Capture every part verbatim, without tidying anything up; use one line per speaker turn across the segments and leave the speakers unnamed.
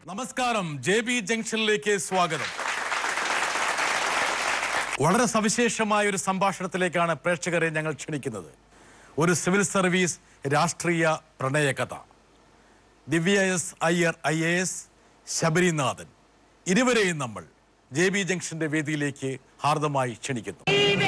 നമസ്കാരം, J B ജംഗ്ഷനിലേക്ക് സ്വാഗതം. വളരെ സവിശേഷമായ ഒരു സംഭാഷണത്തിലേക്കാണ് പ്രേക്ഷകരെ ഞങ്ങൾ ക്ഷണിക്കുന്നത്. ഒരു സിവിൽ സർവീസ് രാഷ്ട്രീയ പ്രണയകഥ. Divya S Iyer I A S, Sabarinathan, ഇരുവരെയും നമ്മൾ ജെ ബി ജംഗ്ഷന്റെ വേദിയിലേക്ക് ഹാർദമായി ക്ഷണിക്കുന്നു.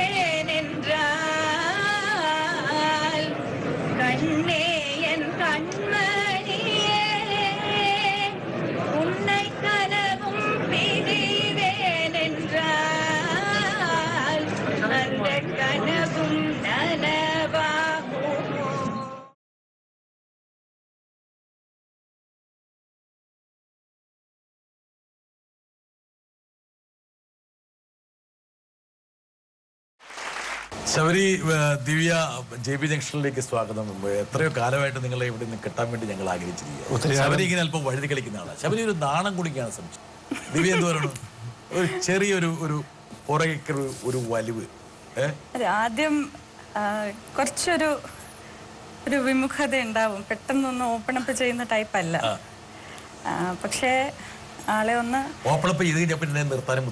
ശബരി, ദിവ്യ, ജെ ബി ജംഗ്ഷനിലേക്ക് സ്വാഗതം. എത്രയോ കാലമായിട്ട് നിങ്ങളെ ഇവിടെ നിന്ന് കിട്ടാൻ വേണ്ടി ഞങ്ങൾ ആഗ്രഹിച്ചിരിക്കുക. ശബരി ഇങ്ങനെ അല്പം വഴുതി കളിക്കുന്ന ആളാണ്. ശബരി ഒരു നാണം കുടിക്കാണ് ശ്രമിച്ചത്. ദിവ്യ എന്ത് പറയണം? ഒരു ചെറിയൊരു ഒരു പുറകേക്കൊരു ഒരു വലിവ്.
ആദ്യം കുറച്ചൊരു ഒരു വിമുഖത ഉണ്ടാവും. പെട്ടെന്നൊന്ന് ഓപ്പൺ അപ്പ് ചെയ്യുന്ന ടൈപ്പ് അല്ല. പക്ഷേ ആളെ ഒന്ന്
ഓപ്പൺ അപ്പ് ചെയ്ത് കഴിഞ്ഞാൽ നിർത്താനും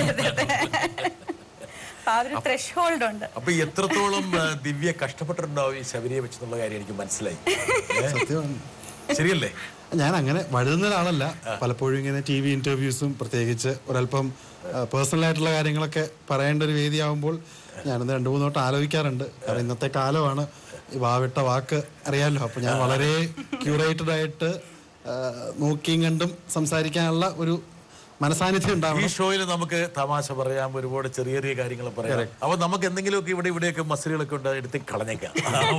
അപ്പൊ എത്രത്തോളം ദിവ്യ കഷ്ടപ്പെട്ടിട്ടുണ്ടാവും ഈ ശബരിയെ വെച്ചെന്നുള്ള കാര്യം എനിക്ക് മനസ്സിലായി.
സത്യമാണ്,
ശരിയല്ലേ?
ഞാൻ അങ്ങനെ വഴുതുന്ന ഒരാളല്ല. പലപ്പോഴും ഇങ്ങനെ ടി വി ഇന്റർവ്യൂസും പ്രത്യേകിച്ച് ഒരല്പം പേഴ്സണൽ ആയിട്ടുള്ള കാര്യങ്ങളൊക്കെ പറയേണ്ട ഒരു വേദിയാവുമ്പോൾ ഞാനത് രണ്ടു മൂന്ന് തൊട്ട് ആലോചിക്കാറുണ്ട്. കാരണം ഇന്നത്തെ കാലമാണ്, വാവിട്ട വാക്ക് അറിയാമല്ലോ. അപ്പൊ ഞാൻ വളരെ ക്യൂറേറ്റഡ് ആയിട്ട് നോക്കിയും കണ്ടും സംസാരിക്കാനുള്ള ഒരു മനസാന്നിധ്യം ഉണ്ടാവും.
ഈ ഷോയിൽ നമുക്ക് തമാശ പറയാം, ഒരുപാട് ചെറിയ ചെറിയ കാര്യങ്ങൾ പറയാം. അപ്പൊ നമുക്ക് എന്തെങ്കിലുമൊക്കെ ഇവിടെ ഇവിടെയൊക്കെ മസിലുകളൊക്കെ ഉണ്ട്, എടുത്ത് കളഞ്ഞേക്കാം.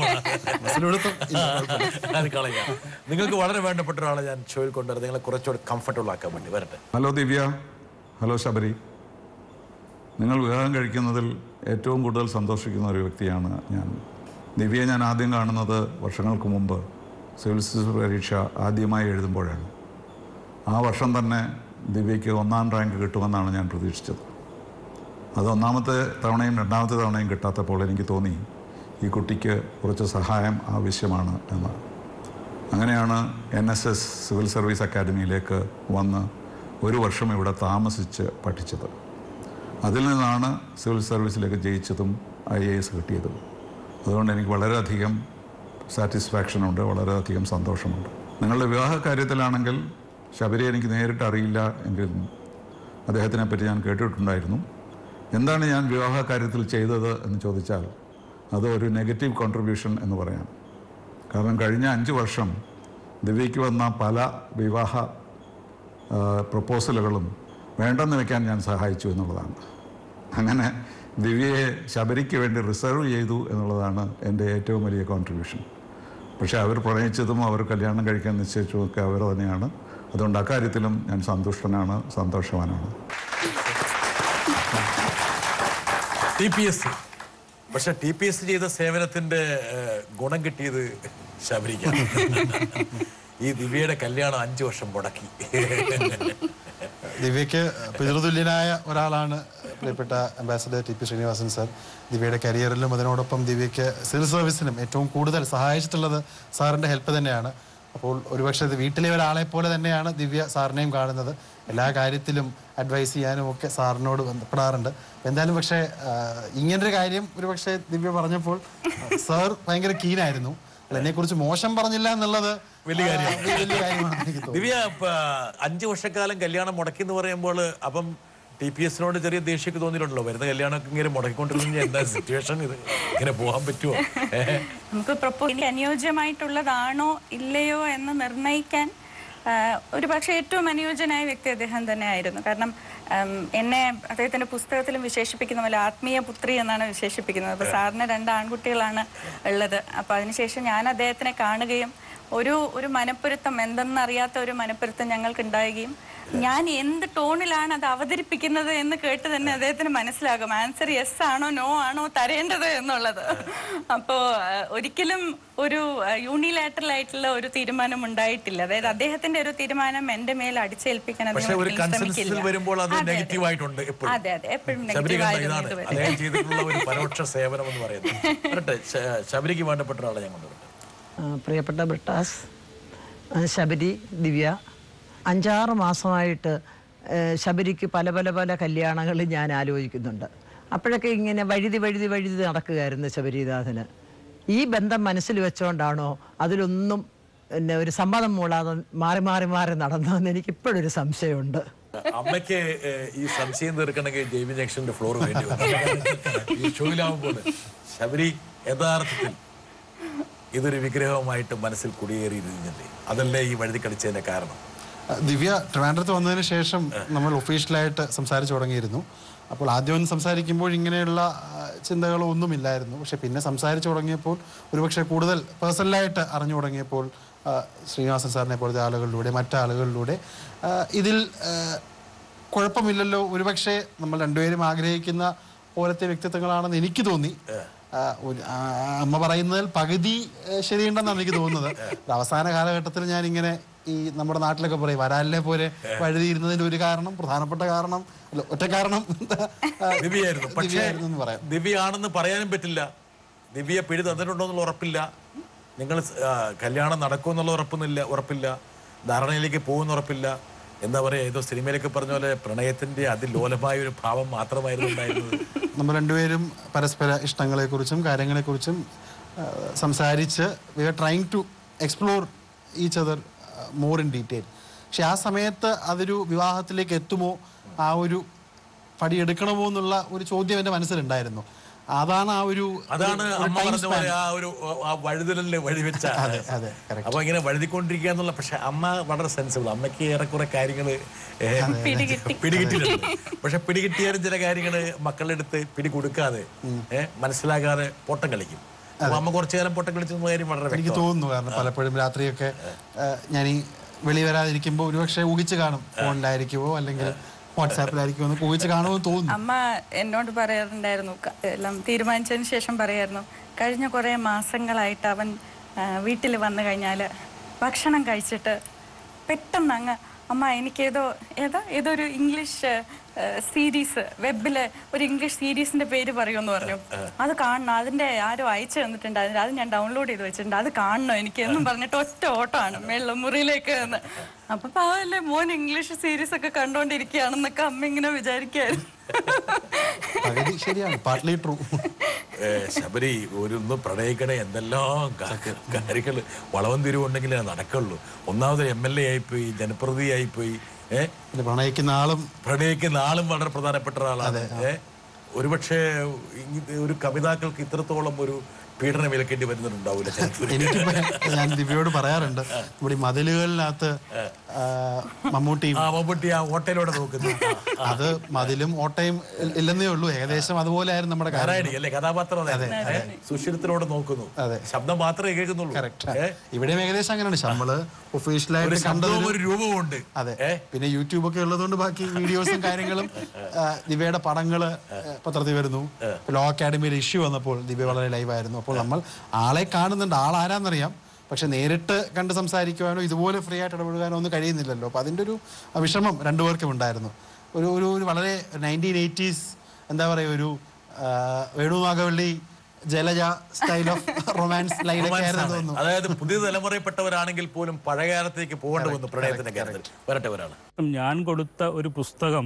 അത് കളയാം. നിങ്ങൾക്ക് വളരെ വേണ്ടപ്പെട്ട ഒരാളെ ഞാൻ ഷോയിൽ കൊണ്ടുവരുന്നത് നിങ്ങളെ കുറച്ചുകൂടി കംഫർട്ടബിൾ ആക്കാൻ വേണ്ടി. വരട്ടെ.
Hello Divya, hello Sabari. നിങ്ങൾ വിവാഹം കഴിക്കുന്നതിൽ ഏറ്റവും കൂടുതൽ സന്തോഷിക്കുന്ന ഒരു വ്യക്തിയാണ് ഞാൻ. ദിവ്യയെ ഞാൻ ആദ്യം കാണുന്നത് വർഷങ്ങൾക്ക് മുമ്പ് സിവിൽ സർവീസ് പരീക്ഷ ആദ്യമായി എഴുതുമ്പോഴാണ്. ആ വർഷം തന്നെ ദിവ്യയ്ക്ക് ഒന്നാം റാങ്ക് കിട്ടുമെന്നാണ് ഞാൻ പ്രതീക്ഷിച്ചത്. അത് ഒന്നാമത്തെ തവണയും രണ്ടാമത്തെ തവണയും കിട്ടാത്തപ്പോൾ എനിക്ക് തോന്നി ഈ കുട്ടിക്ക് കുറച്ച് സഹായം ആവശ്യമാണ് എന്ന്. അങ്ങനെയാണ് N S S civil service അക്കാദമിയിലേക്ക് വന്ന് ഒരു വർഷം ഇവിടെ താമസിച്ച് പഠിച്ചത്. അതിൽ നിന്നാണ് സിവിൽ സർവീസിലേക്ക് ജയിച്ചതും ഐ എ എസ് കിട്ടിയതും. അതുകൊണ്ട് എനിക്ക് വളരെയധികം സാറ്റിസ്ഫാക്ഷനുണ്ട്, വളരെയധികം സന്തോഷമുണ്ട്. നിങ്ങളുടെ വിവാഹ കാര്യത്തിലാണെങ്കിൽ ശബരി എനിക്ക് നേരിട്ട് അറിയില്ല എങ്കിലും അദ്ദേഹത്തിനെ പറ്റി ഞാൻ കേട്ടിട്ടുണ്ടായിരുന്നു. എന്താണ് ഞാൻ വിവാഹ കാര്യത്തിൽ ചെയ്തത് എന്ന് ചോദിച്ചാൽ അത് ഒരു നെഗറ്റീവ് കോൺട്രിബ്യൂഷൻ എന്ന് പറയാം. കാരണം കഴിഞ്ഞ അഞ്ച് വർഷം ദിവ്യയ്ക്ക് വന്ന പല വിവാഹ പ്രപ്പോസലുകളും വേണ്ടെന്ന് വെക്കാൻ ഞാൻ സഹായിച്ചു എന്നുള്ളതാണ്. അങ്ങനെ ദിവ്യയെ ശബരിക്ക് വേണ്ടി റിസർവ് ചെയ്തു എന്നുള്ളതാണ് എൻ്റെ ഏറ്റവും വലിയ കോൺട്രിബ്യൂഷൻ. പക്ഷേ അവർ പ്രണയിച്ചതും അവർ കല്യാണം കഴിക്കാൻ നിശ്ചയിച്ചതും ഒക്കെ അവർ തന്നെയാണ്. അതുകൊണ്ട് അക്കാര്യത്തിലും ഞാൻ സന്തുഷ്ടനാണ്, സന്തോഷവാനാണ്.
ടി പി എസ് പക്ഷെ ടി പി എസ് ചെയ്ത സേവനത്തിന്റെ ഗുണം കിട്ടിയത് ശബരിക്കാണ്. ഈ ദിവ്യയുടെ കല്യാണം അഞ്ചു വർഷം മുടക്കി.
ദിവ്യയ്ക്ക് പിതൃതുല്യനായ ഒരാളാണ് പ്രിയപ്പെട്ട ambassador T P Srinivasan sir. ദിവ്യയുടെ കരിയറിലും അതിനോടൊപ്പം ദിവ്യയ്ക്ക് സിവിൽ സർവീസിനും ഏറ്റവും കൂടുതൽ സഹായിച്ചിട്ടുള്ളത് സാറിൻ്റെ ഹെൽപ്പ് തന്നെയാണ്. അപ്പോൾ ഒരുപക്ഷെ വീട്ടിലെ ഒരാളെ പോലെ തന്നെയാണ് ദിവ്യ സാറിനെയും കാണുന്നത്. എല്ലാ കാര്യത്തിലും അഡ്വൈസ് ചെയ്യാനും ഒക്കെ സാറിനോട് ബന്ധപ്പെടാറുണ്ട്. എന്തായാലും പക്ഷേ ഇങ്ങനൊരു കാര്യം ഒരുപക്ഷെ ദിവ്യ പറഞ്ഞപ്പോൾ സാർ ഭയങ്കര കീനായിരുന്നു. എന്നെ കുറിച്ച് മോശം പറഞ്ഞില്ല എന്നുള്ളത്
വലിയ കാര്യമാണ്.
വലിയ കാര്യമാണ്.
ദിവ്യ അഞ്ചു വർഷക്കാലം കല്യാണം മുടക്കി എന്ന് പറയുമ്പോൾ അപ്പം ടി പി എസിനോട് ചെറിയ ദേഷ്യമൊക്കെ തോന്നിയിട്ടുണ്ടല്ലോ? വരുന്ന കല്യാണമൊക്കെ ഇങ്ങനെ മുടക്കിക്കൊണ്ടിരുന്ന എന്താ സിറ്റുവേഷൻ? ഇത് ഇങ്ങനെ പോകാൻ പറ്റുമോ?
നമുക്ക് പ്രപ്പോസ് അനുയോജ്യമായിട്ടുള്ളതാണോ ഇല്ലയോ എന്ന് നിർണ്ണയിക്കാൻ ഒരു പക്ഷേ ഏറ്റവും അനുയോജ്യനായ വ്യക്തി അദ്ദേഹം തന്നെ ആയിരുന്നു. കാരണം എന്നെ അദ്ദേഹത്തിന്റെ പുസ്തകത്തിലും വിശേഷിപ്പിക്കുന്ന പോലെ ആത്മീയ പുത്രി എന്നാണ് വിശേഷിപ്പിക്കുന്നത്. അപ്പൊ സാറിന് രണ്ട് ആൺകുട്ടികളാണ് ഉള്ളത്. അപ്പൊ അതിനുശേഷം ഞാൻ അദ്ദേഹത്തിനെ കാണുകയും ഒരു ഒരു മനപ്പൊരുത്തം, എന്തെന്നറിയാത്ത ഒരു മനപ്പൊരുത്തം ഞങ്ങൾക്ക് ഉണ്ടാവുകയും ഞാൻ എന്ത് ടോണിലാണ് അത് അവതരിപ്പിക്കുന്നത് എന്ന് കേട്ട് തന്നെ അദ്ദേഹത്തിന് മനസ്സിലാകും ആൻസർ യെസ് ആണോ നോ ആണോ തരേണ്ടത് എന്നുള്ളത്. അപ്പോൾ ഒരിക്കലും ഒരു യൂണിലാറ്ററൽ ആയിട്ടുള്ള ഒരു തീരുമാനം ഉണ്ടായിട്ടില്ല. അതായത് അദ്ദേഹത്തിന്റെ ഒരു തീരുമാനം എന്റെ മേൽ അടിച്ചേൽപ്പിക്കാൻ
അതെ അതെ എപ്പോഴും പരോക്ഷ സേവനം എന്ന് പറയുന്നത്. ശബരിക്ക് വേണ്ടപ്പെട്ട ഒരാളെ ഞാൻ കൊണ്ടുവരട്ടെ.
പ്രിയപ്പെട്ട ബ്രിട്ടാസ്, ശബരി, ദിവ്യ, അഞ്ചാറ് മാസമായിട്ട് ശബരിക്ക് പല പല പല കല്യാണങ്ങൾ ഞാൻ ആലോചിക്കുന്നുണ്ട്. അപ്പോഴൊക്കെ ഇങ്ങനെ വഴുതി വഴുതി വഴുതി നടക്കുകയായിരുന്നു ശബരിനാഥന്. ഈ ബന്ധം മനസ്സിൽ വെച്ചുകൊണ്ടാണോ അതിലൊന്നും പിന്നെ ഒരു സമ്മതം മൂളാതെ മാറി മാറി മാറി നടന്നതെന്ന് എനിക്ക് ഇപ്പോഴൊരു സംശയമുണ്ട്.
അമ്മയ്ക്ക് ഈ സംശയം തീർക്കണമെങ്കിൽ ജെയ്മി ജംഗ്ഷന്റെ ഫ്ലോർ വേണ്ടി വരും ഈ ഷോയിലാവുമ്പോൾ. ശബരി യഥാർത്ഥത്തിൽ ഇതൊരു വിഗ്രഹമായിട്ട് മനസ്സിൽ കുടിയേറിയിരുന്നില്ലേ? അതല്ലേ ഈ വഴുതി കളിച്ചതിന്റെ കാരണം?
ദിവ്യ ട്രിവാൻഡ്രത്ത് വന്നതിന് ശേഷം നമ്മൾ ഒഫീഷ്യലായിട്ട് സംസാരിച്ചു തുടങ്ങിയിരുന്നു. അപ്പോൾ ആദ്യം സംസാരിക്കുമ്പോൾ ഇങ്ങനെയുള്ള ചിന്തകളോ ഒന്നുമില്ലായിരുന്നു. പക്ഷെ പിന്നെ സംസാരിച്ചു തുടങ്ങിയപ്പോൾ ഒരുപക്ഷെ കൂടുതൽ പേഴ്സണലായിട്ട് അറിഞ്ഞു തുടങ്ങിയപ്പോൾ ശ്രീനിവാസൻ സാറിനെ പോലത്തെ ആളുകളിലൂടെ മറ്റാളുകളിലൂടെ ഇതിൽ കുഴപ്പമില്ലല്ലോ, ഒരുപക്ഷെ നമ്മൾ രണ്ടുപേരും ആഗ്രഹിക്കുന്ന പോലത്തെ വ്യക്തിത്വങ്ങളാണെന്ന് എനിക്ക് തോന്നി. അമ്മ പറയുന്നതിൽ പകുതി ശരിയുണ്ടെന്നാണ് എനിക്ക് തോന്നുന്നത്. അവസാന കാലഘട്ടത്തിൽ ഞാൻ ഇങ്ങനെ ഈ നമ്മുടെ നാട്ടിലൊക്കെ പറയും വരാലിനെ പോലെ വഴുതിയിരുന്നതിന്റെ ഒരു കാരണം, പ്രധാനപ്പെട്ട കാരണം, അല്ല ഒറ്റ കാരണം
ദിവ്യയായിരുന്നു. പക്ഷേ ദിവ്യയാണെന്ന് പറയാനും പറ്റില്ല. ദിവ്യ പിടി തന്നിട്ടുണ്ടോ എന്നുള്ള ഉറപ്പില്ല. നിങ്ങൾ കല്യാണം നടക്കുമെന്നുള്ള ഉറപ്പൊന്നുമില്ല ഉറപ്പില്ല ധാരണയിലേക്ക് പോകുന്ന ഉറപ്പില്ല. എന്താ പറയാ, ഏതോ സിനിമയിലൊക്കെ പറഞ്ഞ പോലെ പ്രണയത്തിന്റെ അതിലോലമായ ഒരു ഭാവം മാത്രമായിരുന്നു ഉണ്ടായിരുന്നത്.
നമ്മൾ രണ്ടുപേരും പരസ്പര ഇഷ്ടങ്ങളെക്കുറിച്ചും കാര്യങ്ങളെക്കുറിച്ചും സംസാരിച്ച് we are trying to explore each other more in detail. പക്ഷെ ആ സമയത്ത് അതൊരു വിവാഹത്തിലേക്ക് എത്തുമോ, ആ ഒരു പടി എടുക്കണമോ എന്നുള്ള ഒരു ചോദ്യം എൻ്റെ മനസ്സിലുണ്ടായിരുന്നു. അതാണ് ആ ഒരു
അതാണ് അമ്മ പറഞ്ഞ പോലെ ആ ഒരു ആ വഴുതലില് വഴിവെച്ച. അപ്പൊ ഇങ്ങനെ വഴുതിക്കൊണ്ടിരിക്കുക എന്നുള്ള. പക്ഷെ അമ്മ വളരെ സെൻസിബിൾ. അമ്മയ്ക്ക് ഏറെക്കുറെ കാര്യങ്ങള് പിടികിട്ടിയിട്ടുണ്ട്. പക്ഷെ പിടികിട്ടിയാലും ചില കാര്യങ്ങള് മക്കളുടെ അടുത്ത് പിടി കൊടുക്കാതെ ഏഹ് മനസ്സിലാകാതെ പൊട്ടം കളിക്കും. അപ്പൊ അമ്മ കുറച്ചു കാലം പൊട്ടം കളിച്ചെന്ന കാര്യം വളരെ
എനിക്ക് തോന്നുന്നു. കാരണം പലപ്പോഴും രാത്രിയൊക്കെ ഞാൻ ഈ വെളി വരാതിരിക്കുമ്പോൾ ഒരുപക്ഷെ ഊഹിച്ച് കാണും, ഫോണിലായിരിക്കുമോ അല്ലെങ്കിൽ വാട്സാപ്പിലായിരിക്കും ഊഹിച്ച് കാണുമെന്ന് തോന്നുന്നു.
അമ്മ എന്നോട് പറയാറുണ്ടായിരുന്നു, എല്ലാം തീരുമാനിച്ചതിന് ശേഷം പറയായിരുന്നു, കഴിഞ്ഞ കുറേ മാസങ്ങളായിട്ട് അവൻ വീട്ടിൽ വന്നു കഴിഞ്ഞാൽ ഭക്ഷണം കഴിച്ചിട്ട് പെട്ടെന്ന് അങ്ങ് അമ്മ എനിക്കേതോ ഏതാ ഏതോ ഒരു ഇംഗ്ലീഷ് സീരീസ് വെബില് ഒരു ഇംഗ്ലീഷ് സീരീസിന്റെ പേര് പറയുമെന്ന് പറഞ്ഞു. അത് കാണണം, അതിന്റെ ആരോ അയച്ചു തന്നിട്ടുണ്ട്, അതിന് അത് ഞാൻ ഡൗൺലോഡ് ചെയ്ത് വെച്ചിട്ടുണ്ട്, അത് കാണണം എനിക്ക് എന്നും പറഞ്ഞിട്ട് ഒറ്റ ഓട്ടമാണ് വെള്ളം മുറിയിലേക്ക് എന്ന്. അപ്പൊ പാവല്ലേ മോൻ ഇംഗ്ലീഷ് സീരീസ് ഒക്കെ കണ്ടോണ്ടിരിക്കുകയാണെന്നൊക്കെ അമ്മ ഇങ്ങനെ വിചാരിക്കായിരുന്നു.
ശബരി ഒരു ഒന്ന് പ്രണയിക്കണേ എന്തെല്ലാം കാര്യങ്ങള് വളവൻ തിരിവുണ്ടെങ്കിലേ നടക്കുള്ളൂ. ഒന്നാമത് എം എൽ എ ആയിപ്പോയി, ജനപ്രതിനിധി ആയിപ്പോയി. ഏഹ്
പ്രണയിക്കുന്ന ആളും
പ്രണയിക്കുന്ന ആളും വളരെ പ്രധാനപ്പെട്ട ഒരാളാണ്. ഏഹ് ഒരുപക്ഷെ ഒരു കവിതാക്കൾക്ക് ഇത്രത്തോളം ഒരു പീഡനം വിലക്കേണ്ടി വരുന്നുണ്ടാവില്ല.
എനിക്ക് ഞാൻ ദിവ്യയോട് പറയാറുണ്ട്, ഇവിടെ മതിലുകളിനകത്ത് മമ്മൂട്ടി
മമ്മൂട്ടി ആ ഓട്ടയിലൂടെ നോക്കുന്നു.
അത് മതിലും ഓട്ടയും ഇല്ലെന്നേ ഉള്ളൂ, ഏകദേശം അതുപോലെ ആയിരുന്നു നമ്മുടെ
അല്ലേ കഥാപാത്രം. സുഷിരത്തിലൂടെ നോക്കുന്നു, ശബ്ദം മാത്രമേ കേൾക്കുന്നുള്ളൂ.
ഇവിടെയും ഏകദേശം അങ്ങനെയാണ്. നമ്മള് ഒഫീഷ്യലായിട്ട് കണ്ടതും
ഒരു രൂപമുണ്ട്.
അതെ, പിന്നെ യൂട്യൂബ് ഒക്കെ ഉള്ളതുകൊണ്ട് ബാക്കി വീഡിയോസും കാര്യങ്ങളും ദിവ്യയുടെ പടങ്ങള് പത്രത്തിൽ വരുന്നു. ലോ അക്കാഡമിയിൽ ഇഷ്യൂ വന്നപ്പോൾ ദിവ്യ വളരെ ലൈവായിരുന്നു. അപ്പോൾ നമ്മൾ ആളെ കാണുന്നുണ്ട്, ആളാരാന്നറിയാം, പക്ഷെ നേരിട്ട് കണ്ട് സംസാരിക്കുവാനോ ഇതുപോലെ ഫ്രീ ആയിട്ട് ഇടപെടുവാനോ ഒന്നും കഴിയുന്നില്ലല്ലോ. അപ്പോൾ അതിൻ്റെ ഒരു വിഷമം രണ്ടുപേർക്കും ഉണ്ടായിരുന്നു. ഒരു ഒരു വളരെ നയൻറ്റീൻ എയ്റ്റീസ് എന്താ പറയുക, ഒരു Venu Nagavally Jalaja style of romance ലൈനൊക്കെ ആയിരുന്നു തോന്നുന്നു.
അതായത് പുതിയ തലമുറയിൽപ്പെട്ടവരാണെങ്കിൽ പോലും പഴയകാലത്തേക്ക് പോകേണ്ടി വന്നു പ്രണയത്തിന്റെ കാര്യത്തിൽ. വരട്ടെ ഒരാൾ
ഞാൻ കൊടുത്ത ഒരു പുസ്തകം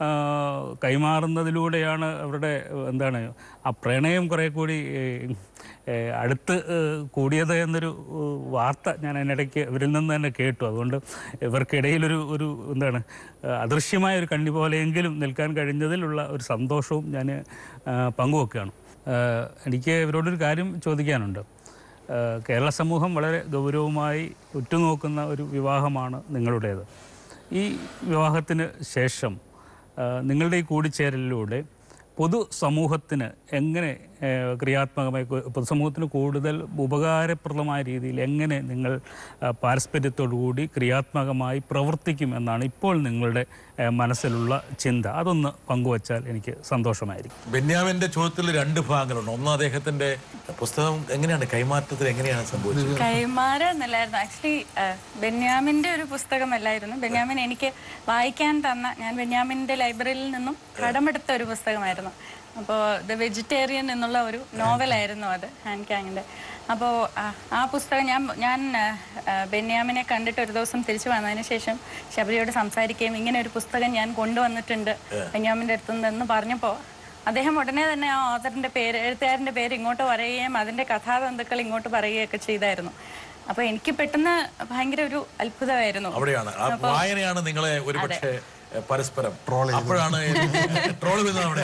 കൈമാറുന്നതിലൂടെയാണ് അവരുടെ എന്താണ് ആ പ്രണയം കുറെ കൂടി അടുത്ത് കൂടിയത് എന്നൊരു വാർത്ത ഞാൻ അതിനിടയ്ക്ക് ഇവരിൽ നിന്ന് തന്നെ കേട്ടു. അതുകൊണ്ട് ഇവർക്കിടയിലൊരു ഒരു എന്താണ് അദൃശ്യമായ ഒരു കണ്ണി പോലെയെങ്കിലും നിൽക്കാൻ കഴിഞ്ഞതിലുള്ള ഒരു സന്തോഷവും ഞാൻ പങ്കുവെക്കുകയാണ്. എനിക്ക് ഇവരോടൊരു കാര്യം ചോദിക്കാനുണ്ട്. കേരള സമൂഹം വളരെ ഗൗരവമായി ഉറ്റുനോക്കുന്ന ഒരു വിവാഹമാണ് നിങ്ങളുടേത്. ഈ വിവാഹത്തിന് ശേഷം നിങ്ങളുടെ ഈ കൂടിച്ചേരലിലൂടെ പൊതുസമൂഹത്തിന് എങ്ങനെ ക്രിയാത്മകമായി പൊതുസമൂഹത്തിന് കൂടുതൽ ഉപകാരപ്രദമായ രീതിയിൽ എങ്ങനെ നിങ്ങൾ പാരസ്പര്യത്തോടുകൂടി ക്രിയാത്മകമായി പ്രവർത്തിക്കും എന്നാണ് ഇപ്പോൾ നിങ്ങളുടെ മനസ്സിലുള്ള ചിന്ത. അതൊന്ന് പങ്കുവച്ചാൽ എനിക്ക് സന്തോഷമായിരിക്കും.
ബെന്യാമിന്റെ ചോദ്യത്തിൽ രണ്ട് ഭാഗങ്ങളുണ്ട്. ഒന്ന് അദ്ദേഹത്തിന്റെ പുസ്തകം എങ്ങനെയാണ് കൈമാറ്റത്തിൽ എങ്ങനെയാണ് സംഭവിച്ചത്?
കൈമാറുന്നില്ലായിരുന്നു, ആക്ച്വലി ബെന്യാമിന്റെ ഒരു പുസ്തകമല്ലായിരുന്നു. ബെന്യാമിൻ എനിക്ക് വായിക്കാൻ തന്ന, ഞാൻ ബെന്യാമിന്റെ ലൈബ്രറിയിൽ നിന്നും കടമെടുത്ത ഒരു പുസ്തകമായിരുന്നു. അപ്പോൾ ദ വെജിറ്റേറിയൻ എന്നുള്ള എന്നുള്ള ഒരു നോവലായിരുന്നു അത്, ഹാൻ ക്യാങ്ങിൻ്റെ. അപ്പോൾ ആ പുസ്തകം ഞാൻ ഞാൻ ബെന്യാമിനെ കണ്ടിട്ട് ഒരു ദിവസം തിരിച്ചു വന്നതിന് ശേഷം ശബരിയോട് സംസാരിക്കുകയും ഇങ്ങനെ ഒരു പുസ്തകം ഞാൻ കൊണ്ടുവന്നിട്ടുണ്ട് ബെന്യാമിൻ്റെ അടുത്ത് നിന്ന് പറഞ്ഞപ്പോൾ അദ്ദേഹം ഉടനെ തന്നെ ആ ഓഥറിൻ്റെ പേര്, എഴുത്തുകാരൻ്റെ പേര് ഇങ്ങോട്ട് പറയുകയും അതിൻ്റെ കഥാതന്തുക്കൾ ഇങ്ങോട്ട് പറയുകയൊക്കെ ചെയ്തായിരുന്നു. അപ്പോൾ എനിക്ക് പെട്ടെന്ന് ഭയങ്കര ഒരു അത്ഭുതമായിരുന്നു.
അവിടെയാണ് വായനയാണ് നിങ്ങളെ ഒരു പക്ഷേ പരസ്പരം അപ്പോഴാണ് ട്രോൾ ചെയ്യുന്നത്. അവിടെ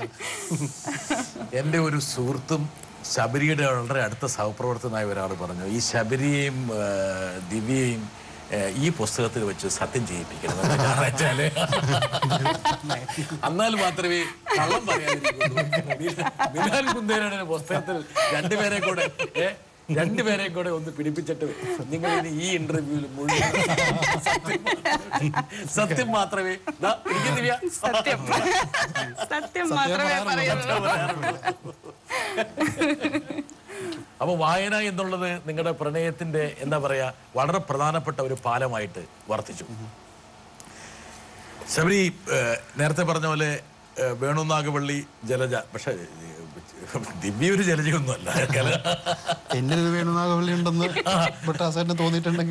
എൻ്റെ ഒരു സുഹൃത്തും ശബരിയുടെ വളരെ അടുത്ത സഹപ്രവർത്തകനായ ഒരാൾ പറഞ്ഞു, ഈ ശബരിയെയും ദിവ്യയെയും ഈ പുസ്തകത്തിൽ വെച്ച് സത്യം ചെയ്യിപ്പിക്കണം. കാരണം വെച്ചാല് എന്നാൽ മാത്രമേ കള്ളം പറയാതിരിക്കുള്ളൂ. ബിലാൽ കുന്തേരയുടെ പുസ്തകത്തിൽ രണ്ടുപേരെ കൂടെ രണ്ടുപേരെയും കൂടെ ഒന്ന് പിടിപ്പിച്ചിട്ട് നിങ്ങൾ ഇനി ഈ ഇന്റർവ്യൂവിൽ മുഴുവൻ സത്യം മാത്രമേ
സത്യം സത്യം മാത്രമേ പറയാറുള്ളൂ.
അപ്പൊ വായന എന്നുള്ളത് നിങ്ങളുടെ പ്രണയത്തിന്റെ എന്താ പറയാ വളരെ പ്രധാനപ്പെട്ട ഒരു പാലമായിട്ട് വർത്തിച്ചു. ശബരി നേരത്തെ പറഞ്ഞ പോലെ വേണു നാഗവള്ളി ജലജ, പക്ഷെ ദിവ്യ ഒരു ജലജയൊന്നുമല്ല.
എന്നെ ഒരു വേണു നാഗവള്ളി ഉണ്ടെന്ന് ബട്ടാസേട്ടന് തോന്നിയിട്ടുണ്ടെങ്കിൽ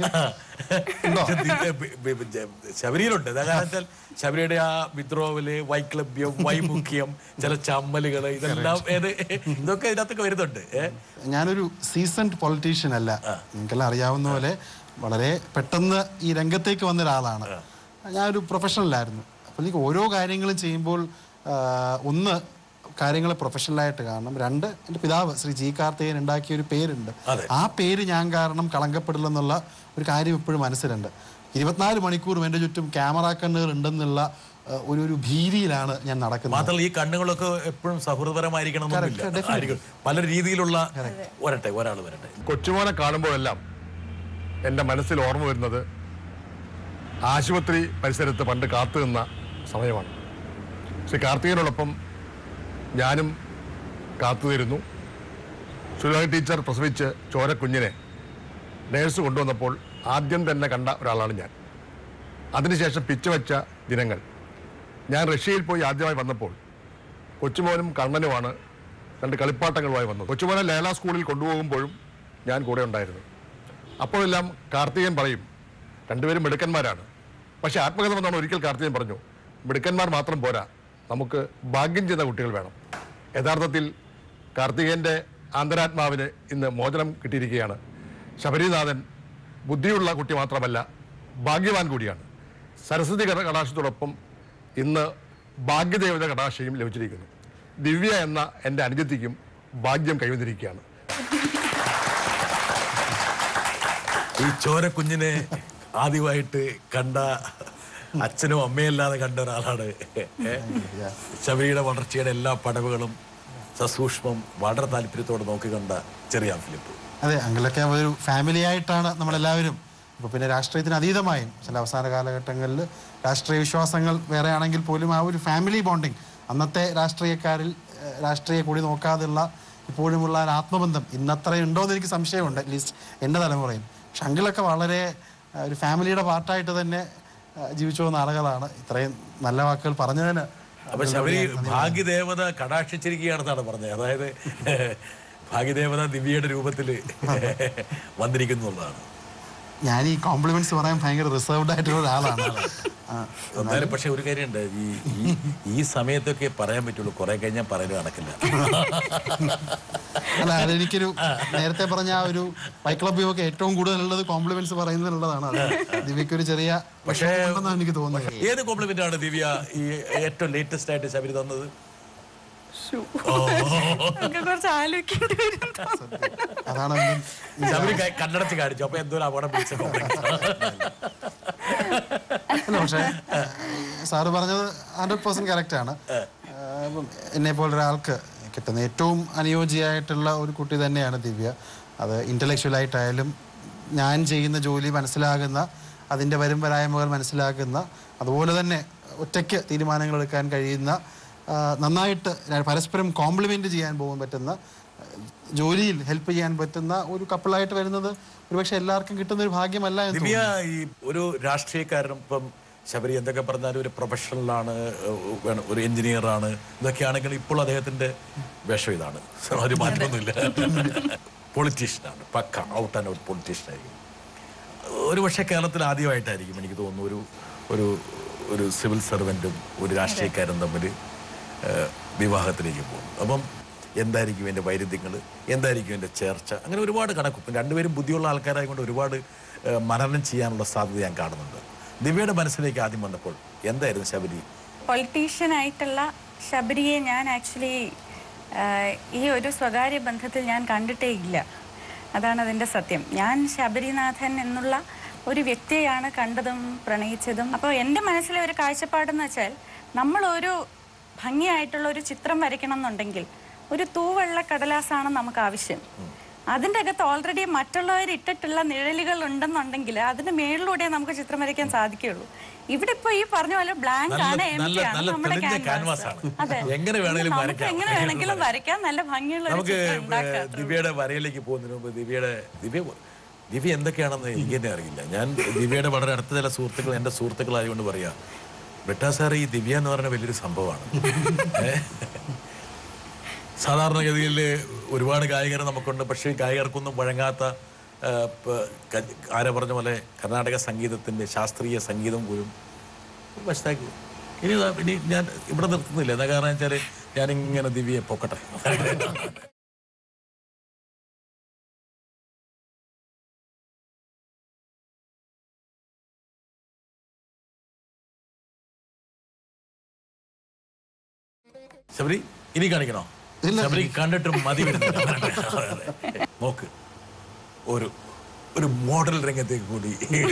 ശബരിയിലുണ്ട്. കാരണം വെച്ചാൽ ശബരിയുടെ ആ വിദ്രോഹല്, വൈക്ലഭ്യം, വൈമുഖ്യം, ചില ചമ്മലുകള്, ഇതെല്ലാം ഏത് ഇതൊക്കെ ഇതിനകത്തൊക്കെ വരുന്നുണ്ട്.
ഞാനൊരു സീസൺഡ് പൊളിറ്റീഷ്യൻ അല്ല, നിങ്ങൾക്കെല്ലാം അറിയാവുന്ന പോലെ വളരെ പെട്ടെന്ന് ഈ രംഗത്തേക്ക് വന്ന ഒരാളാണ്. ഞാനൊരു പ്രൊഫഷണലായിരുന്നു. അപ്പോൾ എനിക്ക് ഓരോ കാര്യങ്ങളും ചെയ്യുമ്പോൾ ഒന്ന് കാര്യങ്ങൾ പ്രൊഫഷണലായിട്ട് കാണണം, രണ്ട് എൻ്റെ പിതാവ് ശ്രീ ജി കാർത്തികേയൻ ഉണ്ടാക്കിയ ഒരു പേരുണ്ട്, ആ പേര് ഞാൻ കാരണം കളങ്കപ്പെടില്ലെന്നുള്ള ഒരു കാര്യം എപ്പോഴും മനസ്സിലുണ്ട്. ഇരുപത്തിനാല് മണിക്കൂറും എൻ്റെ ചുറ്റും ക്യാമറ കണ്ണുകൾ ഉണ്ടെന്നുള്ള ഒരു ഒരു ഭീതിയിലാണ് ഞാൻ നടക്കുന്നത്.
മാത്രമല്ല ഈ കണ്ണുകളൊക്കെ എപ്പോഴും സൗഹൃദപരമായിരിക്കണം, പല രീതിയിലുള്ള വരട്ടെ ഒരാൾ വരട്ടെ.
കൊച്ചുമോനെ കാണുമ്പോഴെല്ലാം എൻ്റെ മനസ്സിൽ ഓർമ്മ വരുന്നത് ആശുപത്രി പരിസരത്ത് പണ്ട് കാത്തു നിന്ന സമയമാണ്. ശ്രീ കാർത്തികനോടൊപ്പം ഞാനും കാത്തുനിന്നു. സുലഭ ടീച്ചർ പ്രസവിച്ച് ചോരക്കുഞ്ഞിനെ നേഴ്സ് കൊണ്ടുവന്നപ്പോൾ ആദ്യം തന്നെ കണ്ട ഒരാളാണ് ഞാൻ. അതിനുശേഷം പിച്ചുവെച്ച ദിനങ്ങൾ. ഞാൻ റഷ്യയിൽ പോയി ആദ്യമായി വന്നപ്പോൾ കൊച്ചുമോനും കണ്ണനുമാണ് രണ്ട് കളിപ്പാട്ടങ്ങളുമായി വന്നത്. കൊച്ചുമോനെ ലേല സ്കൂളിൽ കൊണ്ടുപോകുമ്പോഴും ഞാൻ കൂടെ ഉണ്ടായിരുന്നു. അപ്പോഴെല്ലാം കാർത്തികൻ പറയും, രണ്ടുപേരും മിടുക്കന്മാരാണ്. പക്ഷേ ആത്മകഥ വന്നാണ് ഒരിക്കൽ കാർത്തികൻ പറഞ്ഞു, മിടുക്കന്മാർ മാത്രം പോരാ, നമുക്ക് ഭാഗ്യം ചെയ്യുന്ന കുട്ടികൾ വേണം. യഥാർത്ഥത്തിൽ കാർത്തികേയൻ്റെ ആന്തരാത്മാവിന് ഇന്ന് മോചനം കിട്ടിയിരിക്കുകയാണ്. ശബരിനാഥൻ ബുദ്ധിയുള്ള കുട്ടി മാത്രമല്ല, ഭാഗ്യവാൻ കൂടിയാണ്. സരസ്വതി കടാക്ഷത്തോടൊപ്പം ഇന്ന് ഭാഗ്യദേവത കടാക്ഷയും ലഭിച്ചിരിക്കുന്നു. ദിവ്യ എന്ന എൻ്റെ അനുജത്തിക്കും ഭാഗ്യം കൈവന്നിരിക്കുകയാണ്.
ഈ ചോരക്കുഞ്ഞിനെ ആദ്യമായിട്ട് കണ്ട അച്ഛനും അമ്മയല്ലാതെ കണ്ട ഒരാളാണ്. ശബരിയുടെ വളർച്ചയുടെ എല്ലാ പടവുകളും സസൂക്ഷ്മം വളരെ താല്പര്യത്തോടെ നോക്കി കണ്ട ചെറിയാൻ ഫിലിപ്പ്.
അതെ, അങ്കിളൊക്കെ ഒരു ഫാമിലി ആയിട്ടാണ് നമ്മളെല്ലാവരും. ഇപ്പോൾ പിന്നെ രാഷ്ട്രീയത്തിന് അതീതമായും ചില അവസാന കാലഘട്ടങ്ങളിൽ രാഷ്ട്രീയ വിശ്വാസങ്ങൾ വേറെ ആണെങ്കിൽ പോലും ആ ഒരു ഫാമിലി ബോണ്ടിങ് അന്നത്തെ രാഷ്ട്രീയക്കാരിൽ രാഷ്ട്രീയ കൂടി നോക്കാതെയുള്ള ഇപ്പോഴുമുള്ള ഒരു ആത്മബന്ധം ഇന്നത്ര ഉണ്ടോ എന്ന് എനിക്ക് സംശയമുണ്ട്, അറ്റ്ലീസ്റ്റ് എൻ്റെ തലമുറയിൽ. പക്ഷെ അങ്കിളൊക്കെ വളരെ ഒരു ഫാമിലിയുടെ പാർട്ടായിട്ട് തന്നെ ജീവിച്ചു പോകുന്ന ആളുകളാണ്. ഇത്രയും നല്ല വാക്കുകൾ പറഞ്ഞതിന്.
അപ്പൊ ശബരി ഭാഗ്യദേവത കടാക്ഷിച്ചിരിക്കുകയാണെന്നാണ് പറഞ്ഞത്. അതായത് ഭാഗ്യദേവത ദിവ്യയുടെ രൂപത്തിൽ വന്നിരിക്കുന്നുള്ളതാണ്.
ഞാൻ ഈ കോംപ്ലിമെന്റ്സ് പറയാൻ ഭയങ്കര റിസർവ്ഡ് ആയിട്ടുള്ള ഒരാളാണ്.
എന്നാലും പക്ഷെ ഒരു കാര്യമുണ്ട്, ഈ ഈ സമയത്തൊക്കെ പറയാൻ പറ്റുള്ളൂ, കുറെ കഴിഞ്ഞാൽ പറയാൻ നടക്കില്ല.
അല്ല, അതെനിക്കൊരു നേരത്തെ പറഞ്ഞ ആ ഒരു വൈക്ലഭ്യം ഒക്കെ ഏറ്റവും കൂടുതലുള്ളത് കോംപ്ലിമെന്റ്സ് പറയുന്നതിനുള്ളതാണ്. ദിവ്യക്കൊരു ചെറിയ
പക്ഷേ
എനിക്ക് തോന്നുന്നത്.
ഏത് കോംപ്ലിമെന്റ് ആണ് ദിവ്യ ഈ ഏറ്റവും ലേറ്റസ്റ്റ് ആയിട്ട് ശബരി തന്നത്?
അതാണ്
ശബരി കണ്ണടച്ച് കാണിച്ചു. അപ്പൊ എന്തോ അപകടം പിടിച്ച കോംപ്ലിമെന്റ്.
പക്ഷേ സാറ് പറഞ്ഞത് ഹൺഡ്രഡ് പെർസെന്റ് കറക്റ്റ് ആണ്. എന്നെ പോലൊരാൾക്ക് കിട്ടുന്ന ഏറ്റവും അനുയോജ്യമായിട്ടുള്ള ഒരു കുട്ടി തന്നെയാണ് ദിവ്യ. അത് ഇൻ്റലക്ച്വലായിട്ടായാലും ഞാൻ ചെയ്യുന്ന ജോലി മനസ്സിലാകുന്ന, അതിൻ്റെ വരും വരായ്മകൾ മനസ്സിലാക്കുന്ന, അതുപോലെ തന്നെ ഒറ്റയ്ക്ക് തീരുമാനങ്ങൾ എടുക്കാൻ കഴിയുന്ന, നന്നായിട്ട് പരസ്പരം കോംപ്ലിമെൻ്റ് ചെയ്യാൻ പോകാൻ പറ്റുന്ന, ജോലിയിൽ ഹെൽപ്പ് ചെയ്യാൻ പറ്റുന്ന ഒരു കപ്പിളായിട്ട് വരുന്നത് ഒരുപക്ഷെ എല്ലാവർക്കും കിട്ടുന്ന ഒരു ഭാഗ്യമല്ല.
ദിവ്യ ഈ ഒരു രാഷ്ട്രീയക്കാരനും ഇപ്പം ശബരി എന്തൊക്കെ പറഞ്ഞാലും ഒരു പ്രൊഫഷണലാണ്, ഒരു എഞ്ചിനീയറാണ്, ഇതൊക്കെയാണെങ്കിൽ ഇപ്പോൾ അദ്ദേഹത്തിൻ്റെ വേഷം ഇതാണ്. ഒരു മാറ്റമൊന്നുമില്ല. പൊളിറ്റീഷ്യനാണ്, പക്ക ഔട്ട് ആൻഡ് ഔട്ട് പൊളിറ്റീഷ്യനായിരിക്കും. ഒരു പക്ഷേ കേരളത്തിൽ ആദ്യമായിട്ടായിരിക്കും എനിക്ക് തോന്നുന്നു ഒരു ഒരു ഒരു സിവിൽ സർവൻറ്റും ഒരു രാഷ്ട്രീയക്കാരും തമ്മിൽ വിവാഹത്തിലേക്ക് പോകും. അപ്പം എന്തായിരിക്കും എൻ്റെ വൈരുദ്ധ്യങ്ങൾ, എന്തായിരിക്കും എൻ്റെ ചേർച്ച, അങ്ങനെ ഒരുപാട് കണക്കും. രണ്ടുപേരും ബുദ്ധിയുള്ള ആൾക്കാരായതുകൊണ്ട് ഒരുപാട് മനനം ചെയ്യാനുള്ള സാധ്യത ഞാൻ കാണുന്നുണ്ട്. ദിവ്യയുടെ മനസ്സിലേക്ക് ആദ്യം വന്നപ്പോൾ എന്തായിരുന്നു ശബരി?
പൊളിറ്റീഷ്യനായിട്ടുള്ള ശബരിയെ ഞാൻ ആക്ച്വലി ഈ ഒരു സ്വകാര്യ ബന്ധത്തിൽ ഞാൻ കണ്ടിട്ടേ ഇല്ല. അതാണ് അതിൻ്റെ സത്യം. ഞാൻ ശബരിനാഥൻ എന്നുള്ള ഒരു വ്യക്തിയാണ് കണ്ടതും പ്രണയിച്ചതും. അപ്പോൾ എൻ്റെ മനസ്സിലെ ഒരു കാഴ്ചപ്പാടെന്ന് വെച്ചാൽ, നമ്മളൊരു ഭംഗിയായിട്ടുള്ള ഒരു ചിത്രം വരയ്ക്കണം എന്നുണ്ടെങ്കിൽ ഒരു തൂവെള്ള കടലാസാണ് നമുക്ക് ആവശ്യം. അതിൻ്റെ അകത്ത് ഓൾറെഡി മറ്റുള്ളവർ ഇട്ടിട്ടുള്ള നിഴലുകൾ ഉണ്ടെന്നുണ്ടെങ്കിൽ അതിന് മേളിലൂടെ നമുക്ക് ചിത്രം വരയ്ക്കാൻ സാധിക്കുകയുള്ളൂ. ഇവിടെ ഇപ്പൊ ഈ പറഞ്ഞ പോലെ ബ്ലാങ്ക് ആണ്, എംപ്റ്റി ആണ് നമ്മുടെ ക്യാൻവാസ്. അതെ,
എങ്ങനെ
നമുക്ക് എങ്ങനെ വേണമെങ്കിലും വരയ്ക്കാം, നല്ല ഭംഗിയുള്ള ഒരു ചിത്രം ഉണ്ടാക്കാം.
ദിവ്യയുടെ വരയിലേക്ക് പോകുന്നതിന് മുമ്പ് ദിവ്യയുടെ ദിവ്യ ദിവ്യ എന്തൊക്കെയാണെന്ന് എനിക്ക് തന്നെ അറിയില്ല. ഞാൻ ദിവ്യയുടെ വളരെ അടുത്ത ചില സുഹൃത്തുക്കൾ എൻ്റെ സുഹൃത്തുക്കളായതുകൊണ്ട് പറയാം, ബെട്ടാ സാർ ഈ ദിവ്യ എന്ന് പറഞ്ഞ വലിയൊരു സംഭവമാണ്. സാധാരണഗതിയിൽ ഒരുപാട് ഗായകർ നമുക്കുണ്ട്, പക്ഷേ ഗായകർക്കൊന്നും വഴങ്ങാത്ത ആരെ പറഞ്ഞ പോലെ കർണാടക സംഗീതത്തിൻ്റെ ശാസ്ത്രീയ സംഗീതം പോലും വശത്താക്കി. ഇനി ഇനി ഞാൻ ഇവിടെ നിർത്തുന്നില്ല. എന്താ കാരണം വെച്ചാൽ ഞാനിങ്ങനെ ദിവ്യയെ പൊക്കട്ടെ. ശബരി ഇനി കാണിക്കണോ? ശബരി കണ്ടിട്ട് മതി വരുന്നില്ല. നോക്ക്, ഒരു ഒരു മോഡൽ രംഗത്തേക്ക് കൂടി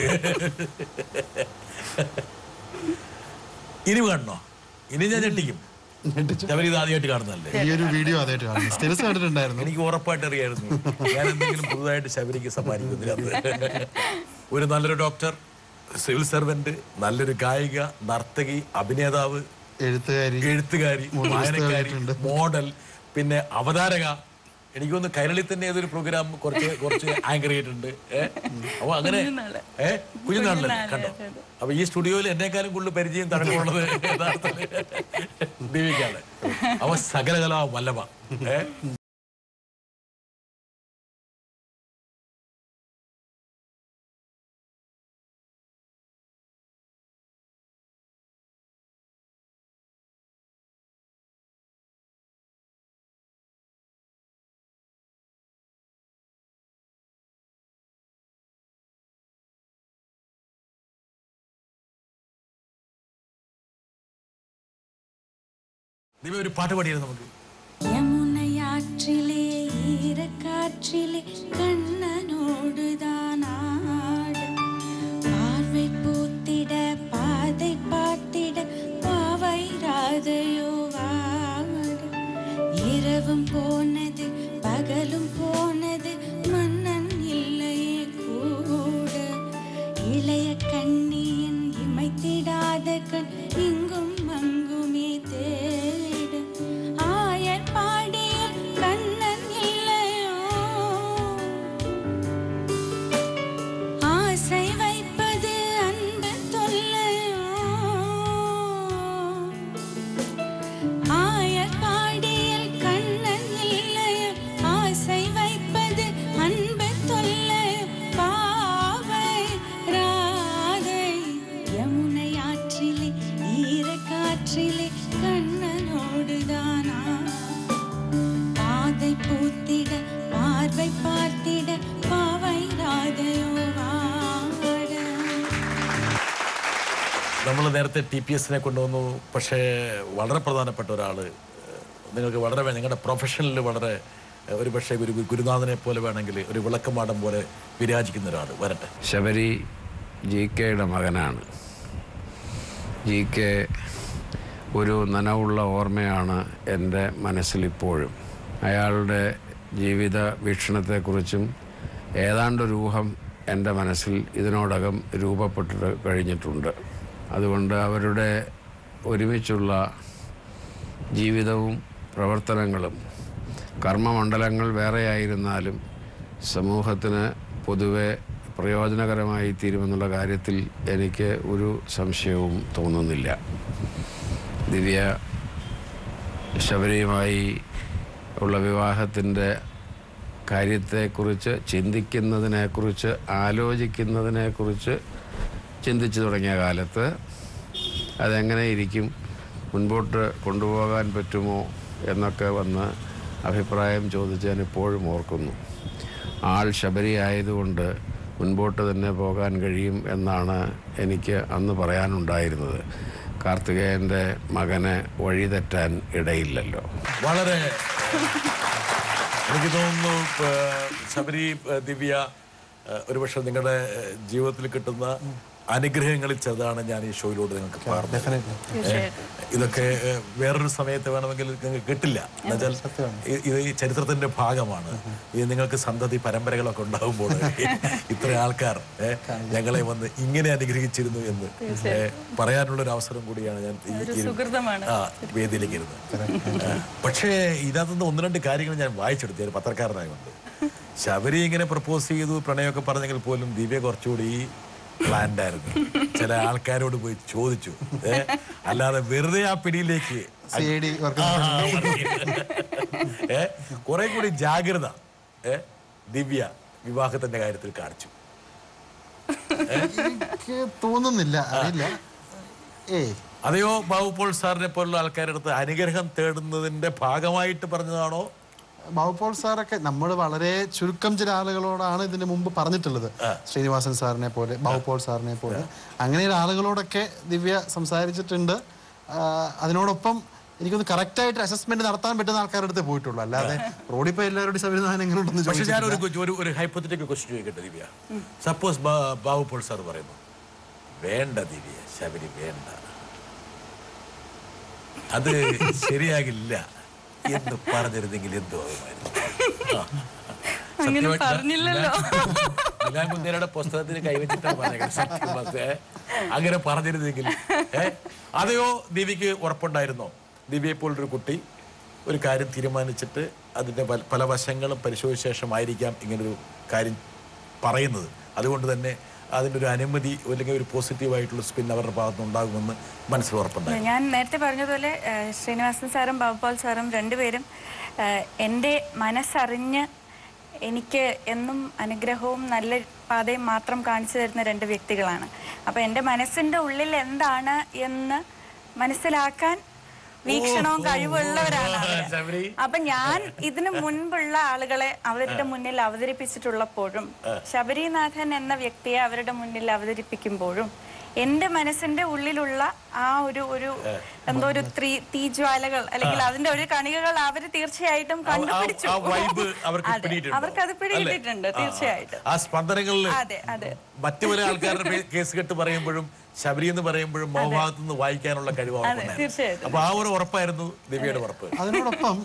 ഇനി കാണണോ? ഇനി ഞാൻ ഞെട്ടിക്കും. ശബരി ഇത് ആദ്യമായിട്ട് കാണുന്നല്ലേ?
വീഡിയോ ആദ്യമായിട്ട് കാണുന്നു.
എനിക്ക് ഉറപ്പായിട്ട് അറിയായിരുന്നു ഞാൻ എന്തെങ്കിലും പുതുതായിട്ട് ശബരിക്ക് സമ്മാനിക്കുന്നില്ല. ഒരു നല്ലൊരു ഡോക്ടർ, സിവിൽ സർവന്റ്, നല്ലൊരു ഗായിക, നർത്തകി, അഭിനേതാവ്,
എഴുത്തുകാരി
എഴുത്തുകാരി വായനക്കാരി, മോഡൽ, പിന്നെ അവതാരക. എനിക്കൊന്ന് കൈരളി തന്നെ ഏതൊരു പ്രോഗ്രാം കുറച്ച് കുറച്ച് ആങ്കർ ചെയ്തിട്ടുണ്ട്. ഏഹ് അപ്പൊ അങ്ങനെ ഏഹ് കുഞ്ഞുനാളിലല്ലേ കണ്ടോ? അപ്പൊ ഈ സ്റ്റുഡിയോയിൽ എന്നെക്കാളും കൂടുതൽ പരിചയം തടവുള്ളത് യഥാർത്ഥത്തിൽ ദിവ്യക്കാണ്. അവ സകലകലാ വല്ലഭ. ഏഹ് ദിവ്യ ഒരു പാട്ട് പാടിയായിരുന്നു നമുക്ക്.
യമുനയാற்றிலே ஈரக்காற்றிலே கண்ணனோடுதான் ஆடு பார்வை பூத்திட பாதை பார்த்திட பாவை ராதையோ வாடு இரவும் போனது பகலும் போனது மன்னன் இல்லையே கூட இளைய கண்ணியின் இமைத்திடாத கண் இங்கும் அங்குமே தேடு ஆயர் பாடியில் கண்ணன் இல்லையோ ஆசை வைப்பது அன்பு தொல்லையோ ஆயர் பாடியில் கண்ணன் இல்லையோ ஆசை வைப்பது அன்பு தொல்லையோ பாவை ராதை யமுனையாற்றிலே ஈரக்காற்றிலே கண்ணனோடுதானா பாதை பூத்திட பார்வை பார்த்திட பாவை ராதையோ வாட.
നമ്മൾ നേരത്തെ ടി പി എസിനെ കൊണ്ടുവന്നു. പക്ഷേ വളരെ പ്രധാനപ്പെട്ട ഒരാൾ, നിങ്ങൾക്ക് വളരെ നിങ്ങളുടെ പ്രൊഫഷനിൽ വളരെ ഒരു പക്ഷേ ഒരു ഗുരുനാഥനെ പോലെ വേണമെങ്കിൽ ഒരു വിളക്കമാടം പോലെ വിരാജിക്കുന്ന ഒരാൾ വരട്ടെ.
ശബരി ജി കെയുടെ മകനാണ്. ജി കെ ഒരു നനവുള്ള ഓർമ്മയാണ് എൻ്റെ മനസ്സിലിപ്പോഴും. അയാളുടെ ജീവിത വീക്ഷണത്തെക്കുറിച്ചും ഏതാണ്ടൊരു ഊഹം എൻ്റെ മനസ്സിൽ ഇതിനോടകം രൂപപ്പെട്ട് കഴിഞ്ഞിട്ടുണ്ട്. അതുകൊണ്ട് അവരുടെ ഒരുമിച്ചുള്ള ജീവിതവും പ്രവർത്തനങ്ങളും കർമ്മമണ്ഡലങ്ങൾ വേറെയായിരുന്നാലും സമൂഹത്തിന് പൊതുവെ പ്രയോജനകരമായി തീരുമെന്നുള്ള കാര്യത്തിൽ എനിക്ക് ഒരു സംശയവും തോന്നുന്നില്ല. ദിവ്യ ശബരിയുമായി ഉള്ള വിവാഹത്തിൻ്റെ കാര്യത്തെക്കുറിച്ച് ചിന്തിക്കുന്നതിനെക്കുറിച്ച് ആലോചിക്കുന്നതിനെക്കുറിച്ച് ചിന്തിച്ചു തുടങ്ങിയ കാലത്ത് അതെങ്ങനെ ഇരിക്കും, മുൻപോട്ട് കൊണ്ടുപോകാൻ പറ്റുമോ എന്നൊക്കെ വന്ന് അഭിപ്രായം ചോദിച്ച് ഞാൻ ഇപ്പോഴും ഓർക്കുന്നു. ആൾ ശബരി ആയതുകൊണ്ട് മുൻപോട്ട് തന്നെ പോകാൻ കഴിയും എന്നാണ് എനിക്ക് അന്ന് പറയാനുണ്ടായിരുന്നത്. കാർത്തികേയൻ്റെ മകനെ വഴിതെറ്റാൻ ഇടയില്ലല്ലോ.
വളരെ എനിക്ക് തോന്നുന്നു ശബരി, ദിവ്യ, ഒരുപക്ഷെ നിങ്ങളുടെ ജീവിതത്തിൽ കിട്ടുന്ന അനുഗ്രഹങ്ങളിൽ ചെറുതാണ് ഞാൻ ഈ ഷോയിലൂടെ നിങ്ങൾക്ക് പറഞ്ഞു. ഇതൊക്കെ വേറൊരു സമയത്ത് വേണമെങ്കിൽ നിങ്ങൾക്ക് കിട്ടില്ല. എന്നുവെച്ചാൽ ഇത് ഈ ചരിത്രത്തിന്റെ ഭാഗമാണ്. ഇത് നിങ്ങൾക്ക് സന്തതി പരമ്പരകളൊക്കെ ഉണ്ടാകുമ്പോൾ ഇത്ര ആൾക്കാർ ഞങ്ങളെ വന്ന് ഇങ്ങനെ അനുഗ്രഹിച്ചിരുന്നു എന്ന് പറയാനുള്ളൊരു അവസരം കൂടിയാണ് ഞാൻ ആ വേദിയിലേക്ക് ഇരുന്നത്. പക്ഷേ ഇതിനകത്തുനിന്ന് ഒന്ന് രണ്ട് കാര്യങ്ങൾ ഞാൻ വായിച്ചെടുത്തു. ഞാൻ പത്രക്കാരനായതുകൊണ്ട് ശബരി ഇങ്ങനെ പ്രപ്പോസ് ചെയ്തു, പ്രണയമൊക്കെ പറഞ്ഞെങ്കിൽ പോലും ദിവ്യ കുറച്ചുകൂടി പ്ലാൻഡ് ആയിരുന്നു. ചില ആൾക്കാരോട് പോയി ചോദിച്ചു, അല്ലാതെ വെറുതെ ആ പിടിയിലേക്ക് ഏ കുറെ കൂടി ജാഗ്രത ഏ ദിവ്യ വിവാഹത്തിന്റെ കാര്യത്തിൽ കാണിച്ചു.
എനിക്ക് തോന്നുന്നില്ല, അറിയില്ല. ഏയ്
അതെയോ ബാബു പോൾ സാറിനെ പോലുള്ള ആൾക്കാരുടെ അടുത്ത് അനുഗ്രഹം തേടുന്നതിന്റെ ഭാഗമായിട്ട് പറഞ്ഞതാണോ?
ബാബുപോൾ സാറൊക്കെ നമ്മൾ വളരെ ചുരുക്കം ചില ആളുകളോടാണ് ഇതിന് മുമ്പ് പറഞ്ഞിട്ടുള്ളത്. ശ്രീനിവാസൻ സാറിനെ പോലെ, ബാബുപോൾ സാറിനെ പോലെ, അങ്ങനെയുള്ള ആളുകളോടൊക്കെ ദിവ്യ സംസാരിച്ചിട്ടുണ്ട്. അതിനോടൊപ്പം എനിക്കൊന്ന് കറക്റ്റായിട്ട് അസസ്മെന്റ് നടത്താൻ പറ്റുന്ന ആൾക്കാരുടെ അടുത്ത് പോയിട്ടുള്ളൂ. അല്ലാതെ റോഡിൽ പോയി എല്ലാവരും ശബരിനാഥൻ എങ്ങനെ ഉണ്ടെന്ന്.
പക്ഷേ ഞാനൊരു ഒരു ഹൈപ്പോത്തറ്റിക്കൽ ക്വസ്റ്റ്യൻ ചോദിക്കട്ടെ ദിവ്യ. സപ്പോസ് ബാബുപോൾ സാർ പറയുന്നു, വേണ്ട ദിവ്യ, ശബരി വേണ്ട, അത് ശരിയാകില്ല എന്ന് പറഞ്ഞിരുന്നെങ്കിൽ എന്തോ കുഞ്ഞേരുടെ പുസ്തകത്തിന് കൈവച്ചിട്ടാണ് പറഞ്ഞത്. അങ്ങനെ പറഞ്ഞിരുന്നെങ്കിൽ ഏ അതെയോ ദിവ്യക്ക് ഉറപ്പുണ്ടായിരുന്നോ? ദിവ്യയെ പോലൊരു കുട്ടി ഒരു കാര്യം തീരുമാനിച്ചിട്ട് അതിൻ്റെ പല വശങ്ങളും പരിശോധിച്ച ശേഷമായിരിക്കാം ഇങ്ങനൊരു കാര്യം പറയുന്നത്. അതുകൊണ്ട് തന്നെ അതിൻ്റെ ഒരു അനുമതി അല്ലെങ്കിൽ ഒരു പോസിറ്റീവായിട്ടുള്ള സ്പിൻ അവരുടെ ഭാഗത്തുനിന്ന് ഉണ്ടാകുമെന്ന് മനസ്സിൽ ഉറപ്പുണ്ടായി.
ഞാൻ നേരത്തെ പറഞ്ഞതുപോലെ ശ്രീനിവാസൻ സാറും ബാബുപോൾ സാറും രണ്ടുപേരും എൻ്റെ മനസ്സറിഞ്ഞ് എനിക്ക് എന്നും അനുഗ്രഹവും നല്ല പാതയും മാത്രം കാണിച്ചു തരുന്ന രണ്ട് വ്യക്തികളാണ്. അപ്പോൾ എൻ്റെ മനസ്സിൻ്റെ ഉള്ളിൽ എന്താണ് എന്ന് മനസ്സിലാക്കാൻ വീക്ഷണവും കഴിവുള്ളവരാണ് അവര്. അപ്പൊ ഞാൻ ഇതിനു മുൻപുള്ള ആളുകളെ അവരുടെ മുന്നിൽ അവതരിപ്പിച്ചിട്ടുള്ളപ്പോഴും ശബരിനാഥൻ എന്ന വ്യക്തിയെ അവരുടെ മുന്നിൽ അവതരിപ്പിക്കുമ്പോഴും എന്റെ മനസ്സിന്റെ ഉള്ളിലുള്ള ആ ഒരു ഒരു എന്തോ ഒരു തീജ്വാലകൾ അല്ലെങ്കിൽ അതിന്റെ ഒരു കണികകൾ അവര് തീർച്ചയായിട്ടും കണ്ടുപിടിച്ചു. അവർക്കത് പിടികിട്ടിട്ടുണ്ട് തീർച്ചയായിട്ടും.
ആ സ്പന്ദനങ്ങളിൽ
അതെ അതെ
മറ്റു പല ആൾക്കാരുടെ കേസ് കെട്ട് പറയുമ്പോഴും ശബരി എന്ന് പറയുമ്പോഴും മോഹഭാഗത്തു നിന്ന് വായിക്കാനുള്ള കഴിവാണ്. അപ്പൊ ആ ഒരു ഉറപ്പായിരുന്നു ദിവ്യയുടെ ഉറപ്പ്.
അതിനോടൊപ്പം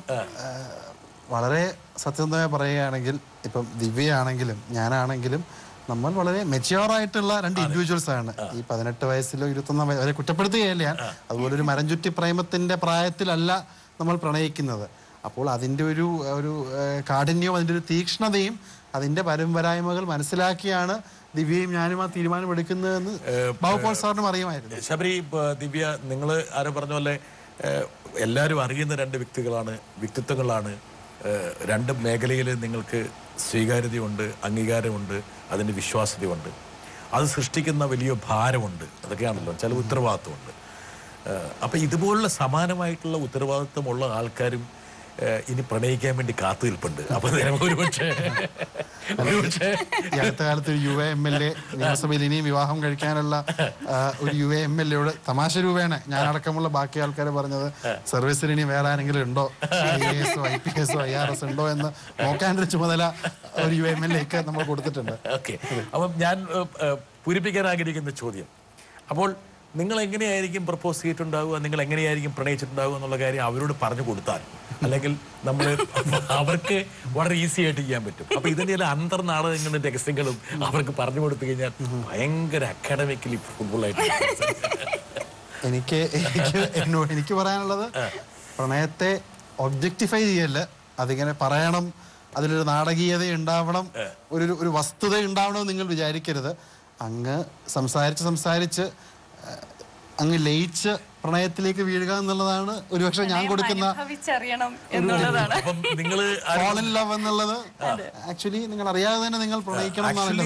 വളരെ സത്യസന്ധമായി പറയുകയാണെങ്കിൽ ഇപ്പം ദിവ്യയാണെങ്കിലും ഞാനാണെങ്കിലും നമ്മൾ വളരെ മെച്യൂർ ആയിട്ടുള്ള രണ്ട് ഇൻഡിവിജ്വൽസ് ആണ്. ഈ പതിനെട്ട് വയസ്സിലോ ഇരുപത്തൊന്നാം വയസ്സ് അവരെ കുറ്റപ്പെടുത്തുകയല്ല ഞാൻ. അതുപോലെ ഒരു മരംചുറ്റി പ്രേമത്തിന്റെ പ്രായത്തിലല്ല നമ്മൾ പ്രണയിക്കുന്നത്. അപ്പോൾ അതിൻ്റെ ഒരു ഒരു കാഠിന്യവും അതിൻ്റെ ഒരു തീക്ഷ്ണതയും അതിൻ്റെ പരമ്പരായ്മകൾ മനസ്സിലാക്കിയാണ് ദിവ്യയും ഞാനും ആ തീരുമാനം എടുക്കുന്നതെന്ന് ബാബുപോൾ സാറിനും അറിയുമായിരുന്നു.
ശബരി, ദിവ്യ, നിങ്ങൾ ആരും പറഞ്ഞ പോലെ എല്ലാവരും അറിയുന്ന രണ്ട് വ്യക്തികളാണ്, വ്യക്തിത്വങ്ങളാണ്. രണ്ട് മേഖലയിൽ നിങ്ങൾക്ക് സ്വീകാര്യതയുണ്ട്, അംഗീകാരമുണ്ട്, അതിൻ്റെ വിശ്വാസ്യതയുണ്ട്. അത് സൃഷ്ടിക്കുന്ന വലിയ ഭാരമുണ്ട്. അതൊക്കെയാണല്ലോ, ചില ഉത്തരവാദിത്വമുണ്ട്. അപ്പം ഇതുപോലുള്ള സമാനമായിട്ടുള്ള ഉത്തരവാദിത്വമുള്ള ആൾക്കാരും ഇനി പ്രണയിക്കാൻ വേണ്ടി കാത്തു നിൽപ്പുണ്ട്. അപ്പൊ ഒരുപക്ഷെ
ഈ അടുത്ത കാലത്ത് ഒരു U A M L A നിയമസഭയിൽ ഇനിയും വിവാഹം കഴിക്കാനുള്ള ഒരു യു എ എം എൽ എയോട് തമാശ രൂപേണ ഞാനടക്കമുള്ള ബാക്കി ആൾക്കാർ പറഞ്ഞത് സർവീസിൽ ഇനി വേറെ ആരെങ്കിലും ഉണ്ടോ, ഐ എ എസോ ഐ പി എസോ ഐ ആർ എസ് ഉണ്ടോ എന്ന് നോക്കാനൊരു ചുമതല ഒരു യു എം എൽ എക്ക് നമ്മൾ കൊടുത്തിട്ടുണ്ട്.
ഓക്കെ, അപ്പം ഞാൻ പൂരിപ്പിക്കാൻ ആഗ്രഹിക്കുന്ന ചോദ്യം, അപ്പോൾ നിങ്ങൾ എങ്ങനെയായിരിക്കും പ്രപ്പോസ് ചെയ്തിട്ടുണ്ടാവുക, നിങ്ങൾ എങ്ങനെയായിരിക്കും പ്രണയിച്ചിട്ടുണ്ടാവുക എന്നുള്ള കാര്യം അവരോട് പറഞ്ഞു കൊടുത്താൽ അല്ലെങ്കിൽ നമ്മൾ അവർക്ക് വളരെ ഈസി ആയിട്ട് ചെയ്യാൻ പറ്റും. അപ്പൊ ഇതിന്റെ ചില അന്തർനാടകങ്ങളും രഹസ്യങ്ങളും അവർക്ക് പറഞ്ഞു കൊടുത്തു കഴിഞ്ഞാൽ ഭയങ്കര അക്കാഡമിക്കലി ഫുട്ബോളായിട്ട്.
എനിക്ക് എനിക്ക് എന്നോട് എനിക്ക് പറയാനുള്ളത്, പ്രണയത്തെ ഒബ്ജക്റ്റിഫൈ ചെയ്യല്ല, അതിങ്ങനെ പറയണം, അതിലൊരു നാടകീയത ഉണ്ടാവണം, ഒരു ഒരു വസ്തുത ഉണ്ടാവണമെന്ന് നിങ്ങൾ വിചാരിക്കരുത്. അങ്ങ് സംസാരിച്ച് സംസാരിച്ച് അങ്ങ് ലയിച്ച് പ്രണയത്തിലേക്ക് വീഴുക എന്നുള്ളതാണ് ഒരുപക്ഷെ ഞാൻ കൊടുക്കുന്ന fall in love എന്നുള്ളത്. ആക്ച്വലി നിങ്ങൾ അറിയാതെ തന്നെ നിങ്ങൾ പ്രണയിക്കണം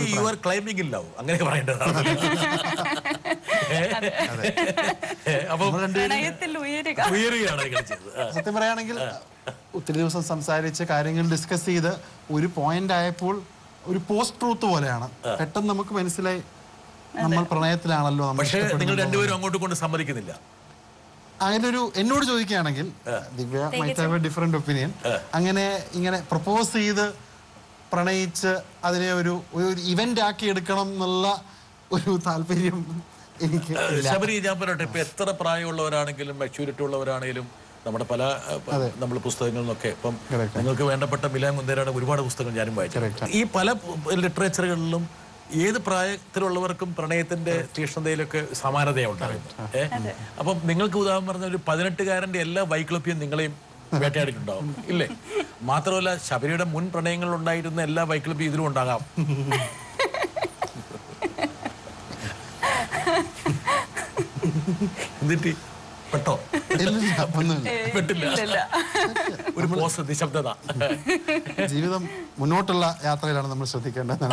സത്യം പറയുകയാണെങ്കിൽ ഒത്തിരി ദിവസം സംസാരിച്ച് കാര്യങ്ങൾ ഡിസ്കസ് ചെയ്ത് ഒരു പോയിന്റ് ആയപ്പോൾ ഒരു പോസ്റ്റ് ട്രൂത്ത് പോലെയാണ്. പെട്ടെന്ന് നമുക്ക് മനസ്സിലായി നമ്മൾ പ്രണയത്തിലാണല്ലോ.
പക്ഷേ നിങ്ങൾ രണ്ടുപേരും അങ്ങോട്ട് കൊണ്ട് സമ്മതിക്കുന്നില്ല.
അങ്ങനെ ഒരു എന്നോട് ചോദിക്കുകയാണെങ്കിൽ Divya might have a different opinion. അങ്ങനെ ഇങ്ങനെ പ്രപ്പോസ് ചെയ്ത് പ്രണയിച്ച് അതിനെ ഒരു ഒരു ഇവന്റ് ആക്കി എടുക്കണം എന്നുള്ള ഒരു താല്പര്യം എനിക്ക്.
ശബരി, ഞാൻ പറയട്ടെ, ഇപ്പൊ എത്ര പ്രായമുള്ളവരാണെങ്കിലും മെച്യൂരിറ്റി ഉള്ളവരാണെങ്കിലും നമ്മുടെ പല നമ്മൾ പുസ്തകങ്ങളിൽ നിന്നൊക്കെ ഇപ്പം നിങ്ങൾക്ക് വേണ്ടപ്പെട്ട മിലാൻ കുന്ദേരയുടെ ഒരുപാട് പുസ്തകങ്ങൾ ഞാനും വായിച്ചു. ഈ പല ലിറ്ററേച്ചറുകളിലും ഏത് പ്രായത്തിലുള്ളവർക്കും പ്രണയത്തിന്റെ തീക്ഷ്ണതയിലൊക്കെ സമാനതയുണ്ടായിരുന്നു. ഏഹ് അപ്പം നിങ്ങൾക്ക് ഉദാഹരണം പറഞ്ഞ ഒരു പതിനെട്ടുകാരന്റെ എല്ലാ വൈക്ലഭ്യം നിങ്ങളെയും വേട്ടയാടിയിട്ടുണ്ടാവും ഇല്ലേ? മാത്രമല്ല ശബരിയുടെ മുൻ പ്രണയങ്ങളിൽ ഉണ്ടായിരുന്ന എല്ലാ വൈക്ലഭ്യം ഇതിലും ഉണ്ടാകാം. എന്നിട്ട് പെട്ടോ? പെട്ടില്ല. ഒരു പോസ് നിശബ്ദത.
ജീവിതം മുന്നോട്ടുള്ള യാത്രയിലാണ് നമ്മൾ ശ്രദ്ധിക്കേണ്ടത്.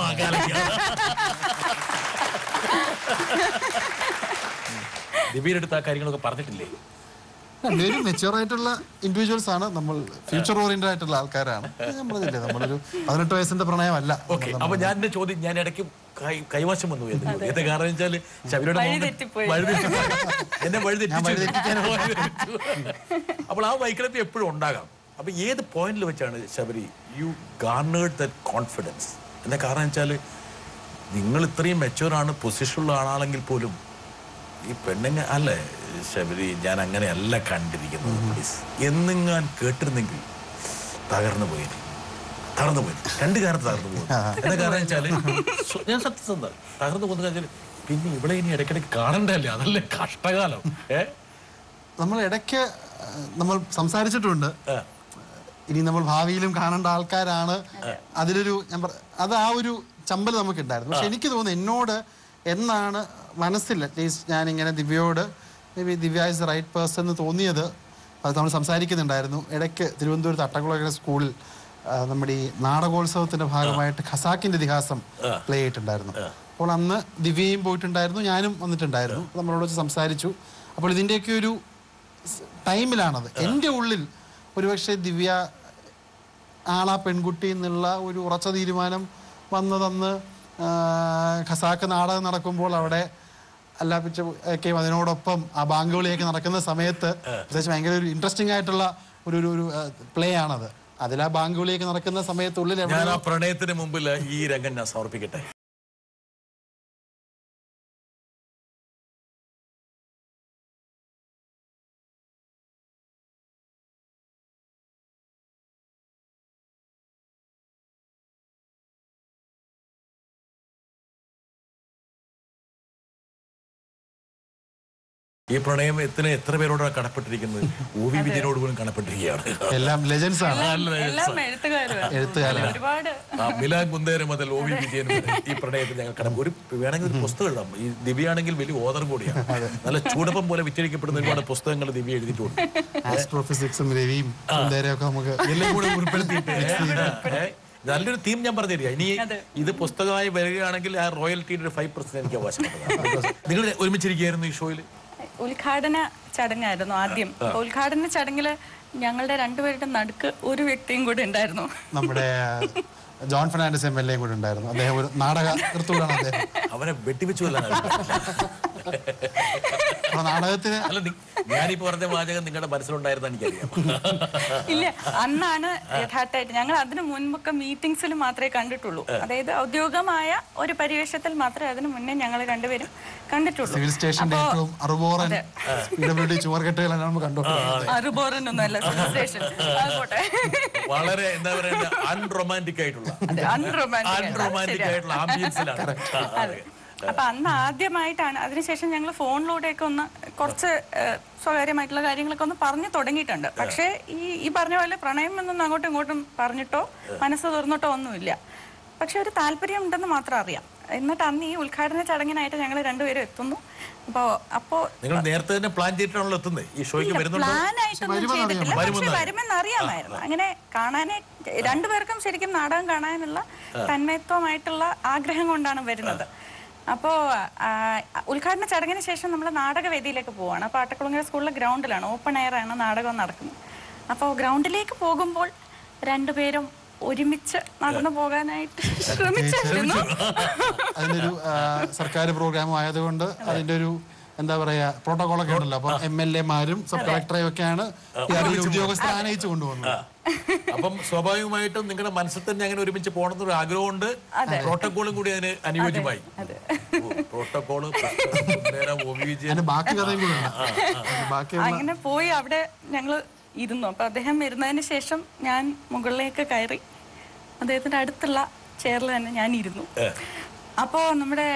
ദിവ്യയുടെ അടുത്ത് ആ കാര്യങ്ങളൊക്കെ പറഞ്ഞിട്ടില്ലേ?
രണ്ടുപേരും മെച്യൂർ ആയിട്ടുള്ള ഇൻഡിവിജ്വൽസ് ആണ്. നമ്മൾ ഫ്യൂച്ചർ ഓറിയന്റഡ് ആയിട്ടുള്ള ആൾക്കാരാണ്. ഞാൻ പറഞ്ഞില്ലേ, നമ്മളൊരു പതിനെട്ട് വയസ്സിന്റെ പ്രണയമല്ല.
ഓക്കെ, അപ്പൊ ഞാൻ എന്റെ ചോദ്യം ഞാൻ ഇടയ്ക്ക് കൈവശം വന്നു. എന്താ കാരണം വെച്ചാല് ശബരിയുടെ എന്നെ വഴിതെറ്റിക്കാൻ. അപ്പോൾ ആ വൈകല്യം എപ്പോഴും ഉണ്ടാകാം. അപ്പൊ ഏത് പോയിന്റിൽ വെച്ചാണ് Sabari you garnered that confidence? എന്താ കാരണം വെച്ചാല് നിങ്ങൾ ഇത്രയും മെച്യൂർ ആണ്, പൊസിഷനുള്ള ആളാണെങ്കിൽ പോലും ഈ പെണ്ണുങ്ങ അല്ലേ ശബരി, ഞാൻ അങ്ങനെയല്ല കണ്ടിരിക്കുന്നത് പ്ലീസ് എന്നിങ്ങാൻ കേട്ടിരുന്നെങ്കിൽ തകർന്നു പോയി തകർന്നു പോയി രണ്ട് കാലത്ത് തകർന്നു പോകും. എന്താ കാരണം വെച്ചാല് ഞാൻ സത്യസന്ധ തകർന്നു പോകുന്ന വെച്ചാൽ പിന്നെ ഇവിടെ ഇനി ഇടയ്ക്കിടയ്ക്ക് കാണണ്ടല്ലേ, അതല്ലേ കഷ്ടകാലം. ഏ
നമ്മൾ ഇടയ്ക്ക് നമ്മൾ സംസാരിച്ചിട്ടുണ്ട്, ഇനി നമ്മൾ ഭാവിയിലും കാണേണ്ട ആൾക്കാരാണ്. അതിലൊരു ഞാൻ പറ അത് ആ ഒരു ചമ്പൽ നമുക്കുണ്ടായിരുന്നു. പക്ഷെ എനിക്ക് തോന്നുന്നു എന്നോട് എന്നാണ് മനസ്സിൽ അറ്റ്ലീസ്റ്റ് ഞാനിങ്ങനെ ദിവ്യയോട് maybe Divya is the right person എന്ന് തോന്നിയത്, അത് നമ്മൾ സംസാരിക്കുന്നുണ്ടായിരുന്നു. ഇടയ്ക്ക് തിരുവനന്തപുരത്ത് അട്ടക്കുളങ്ങര സ്കൂളിൽ നമ്മുടെ ഈ നാടകോത്സവത്തിന്റെ ഭാഗമായിട്ട് ഖസാക്കിന്റെ ഇതിഹാസം പ്ലേ ചെയ്തിട്ടുണ്ടായിരുന്നു. അപ്പോൾ അന്ന് ദിവ്യയും പോയിട്ടുണ്ടായിരുന്നു, ഞാനും വന്നിട്ടുണ്ടായിരുന്നു. നമ്മളോട് വെച്ച് സംസാരിച്ചു. അപ്പോൾ ഇതിൻ്റെയൊക്കെ ഒരു ടൈമിലാണത് എൻ്റെ ഉള്ളിൽ ഒരുപക്ഷെ ദിവ്യ ആളാ പെൺകുട്ടി എന്നുള്ള ഒരു ഉറച്ച തീരുമാനം വന്നതന്ന് ഖസാക്ക് നാടകം നടക്കുമ്പോൾ അവിടെ അല്ലാപ്പിച്ച ഒക്കെ അതിനോടൊപ്പം ആ ബാങ്കുകളിയൊക്കെ നടക്കുന്ന സമയത്ത് പ്രത്യേകിച്ച് ഭയങ്കര ഒരു ഇൻട്രസ്റ്റിംഗ് ആയിട്ടുള്ള ഒരു ഒരു പ്ലേ ആണത്. അതിൽ ആ ബാങ്കുകളിയൊക്കെ നടക്കുന്ന സമയത്തുള്ളിൽ
ഞാൻ ആ പ്രണയത്തിന് മുമ്പിൽ ഈ രംഗം ഞാൻ സമർപ്പിക്കട്ടെ. ഈ പ്രണയത്തിന് എത്ര പേരോടാണ് കടപ്പെട്ടിരിക്കുന്നത്? ഒ വി വിജയനോട് പോലും കടപ്പെട്ടിരിക്കുകയാണ്.
എല്ലാം ലെജൻസ് ആണ്.
മിലാൻ കുന്ദേര മുതൽ ഒ വി വിജയൻ ഈ പ്രണയത്തിൽ ഞങ്ങൾ കടം ഒരു വേണമെങ്കിൽ ഒരു പുസ്തകം എഴുതാം. ഈ ദിവ്യാണെങ്കിൽ വലിയ ഓതർ കൂടിയാണ്. നല്ല ചൂടപ്പം പോലെ വിറ്റഴിക്കപ്പെടുന്ന ഒരുപാട് പുസ്തകങ്ങൾ ദിവ്യ എഴുതിയിട്ടുണ്ട്.
ആസ്ട്രോഫിസിക്സും രവിയും കുന്ദേരയൊക്കെ നമുക്ക്
എല്ലാം കൂടെ ഉൾപ്പെടുത്തിയിട്ട് നല്ലൊരു തീം ഞാൻ പറഞ്ഞു തരിക. ഇനി ഇത് പുസ്തകമായി വരികയാണെങ്കിൽ ആ റോയൽറ്റിയുടെ ഒരു ഫൈവ് പെർസെന്റ് എനിക്ക് അവകാശപ്പെട്ടതാണ്. നിങ്ങൾ ഒരുമിച്ചിരിക്കുകയായിരുന്നു ഈ ഷോയിൽ?
ഉദ്ഘാടന ചടങ്ങായിരുന്നു ആദ്യം. ഉദ്ഘാടന ചടങ്ങില് ഞങ്ങളുടെ രണ്ടുപേരുടെ നടുക്ക് ഒരു വ്യക്തിയും കൂടെ ഉണ്ടായിരുന്നു.
നമ്മുടെ John Fernandez M L A കൂടെ ഉണ്ടായിരുന്നു. അദ്ദേഹം ഒരു നാടക കൃത്തുകൂടാണ്. അദ്ദേഹം
അവനെ വെട്ടിവെച്ചു
നാടകത്തിന്
അല്ല, ഞാനിപ്പോ പറഞ്ഞ വാചകം നിങ്ങളുടെ മനസ്സിലുണ്ടായിരുന്ന എനിക്കറിയാം.
ഇല്ല, അന്നാണ് യഥാർത്ഥമായിട്ട് ഞങ്ങൾ അതിന് മുൻപൊക്കെ മീറ്റിംഗ്സിൽ മാത്രമേ കണ്ടിട്ടുള്ളൂ. അതായത് ഔദ്യോഗികമായ ഒരു പരിവേഷത്തിൽ മാത്രമേ അതിന് മുന്നേ ഞങ്ങൾ രണ്ടുപേരും കണ്ടിട്ടുള്ളൂ.
സിവിൽ സ്റ്റേഷന്റെ ഏറ്റവും അറുബോറൻ ചുവർകെട്ടുകളാണ് നമ്മൾ കണ്ടോളൂ.
അറുബോറൻ ഒന്നല്ല, സിവിൽ സ്റ്റേഷൻ
വളരെ എന്താ പറയുക അൺറൊമാൻറ്റിക് ആയിട്ടുള്ള അൺറൊമാൻറ്റിക് ആയിട്ടുള്ള ആംബിയൻസിലാണ്.
അപ്പൊ അന്ന് ആദ്യമായിട്ടാണ്. അതിനുശേഷം ഞങ്ങൾ ഫോണിലൂടെയൊക്കെ ഒന്ന് കുറച്ച് സ്വകാര്യമായിട്ടുള്ള കാര്യങ്ങളൊക്കെ ഒന്ന് പറഞ്ഞു തുടങ്ങിയിട്ടുണ്ട്. പക്ഷേ ഈ ഈ പറഞ്ഞ പോലെ പ്രണയം എന്നൊന്നും അങ്ങോട്ടും ഇങ്ങോട്ടും പറഞ്ഞിട്ടോ മനസ്സ് തുറന്നിട്ടോ ഒന്നുമില്ല. പക്ഷെ ഒരു താല്പര്യം ഉണ്ടെന്ന് മാത്രം അറിയാം. എന്നിട്ട് അന്ന് ഈ ഉദ്ഘാടന ചടങ്ങിനായിട്ട് ഞങ്ങൾ രണ്ടുപേരും എത്തുന്നു. അപ്പോ അപ്പോ
നിങ്ങൾ നേരത്തെ തന്നെ പ്ലാൻ ചെയ്തിട്ടാണല്ലോ എത്തുന്നത് ഈ ഷോയ്ക്ക് വരുന്നുണ്ടോ?
പ്ലാൻ ആയിട്ടൊന്നും ചെയ്തിട്ടില്ല, പക്ഷെ വരുമെന്ന് അറിയാമായിരുന്നു. അങ്ങനെ കാണാനേ രണ്ടുപേർക്കും ശരിക്കും നാടകം കാണാനുള്ള തന്മയത്വമായിട്ടുള്ള ആഗ്രഹം കൊണ്ടാണ് വരുന്നത്. അപ്പോൾ ഉദ്ഘാടന ചടങ്ങിന് ശേഷം നമ്മൾ നാടകവേദിയിലേക്ക് പോവാണ്. അപ്പോൾ ആട്ടക്കുളങ്ങര സ്കൂളിലെ ഗ്രൗണ്ടിലാണ്, ഓപ്പൺ എയർ ആണ് നാടകം നടക്കുന്നത്. അപ്പോൾ ഗ്രൗണ്ടിലേക്ക് പോകുമ്പോൾ രണ്ടുപേരും ഒരുമിച്ച് നടന്നു പോകാനായിട്ട് ശ്രമിച്ചിരുന്നു.
അതിനൊരു സർക്കാർ പ്രോഗ്രാം ആയതുകൊണ്ട് അതിന്റെ ഒരു എന്താ പറയാ പ്രോട്ടോകോളൊക്കെ ഉണ്ടല്ലോ. അപ്പൊ എം എൽ എമാരും സബ് കളക്ടറെയും ഒക്കെയാണ് ഉദ്യോഗസ്ഥരെ ആനയിച്ചു കൊണ്ടുപോകുന്നത്.
അപ്പം സ്വാഭാവികമായിട്ടും നിങ്ങളുടെ മനസ്സിൽ തന്നെ അങ്ങനെ ഒരുമിച്ച് പോകണമെന്നൊരു ആഗ്രഹമുണ്ട്. പ്രോട്ടോകോളും കൂടി അതിന് അനുയോജ്യമായി. പ്രോട്ടോകോള്
ബാക്കി കഥയും കൂടെ
അങ്ങനെ പോയി അവിടെ ഞങ്ങള് ഇരുന്നു. അപ്പൊ അദ്ദേഹം വരുന്നതിന് ശേഷം ഞാൻ മുകളിലേക്ക് കയറി അദ്ദേഹത്തിന്റെ അടുത്തുള്ള ചെയറിൽ തന്നെ ഞാൻ ഇരുന്നു. അപ്പോ നമ്മുടെ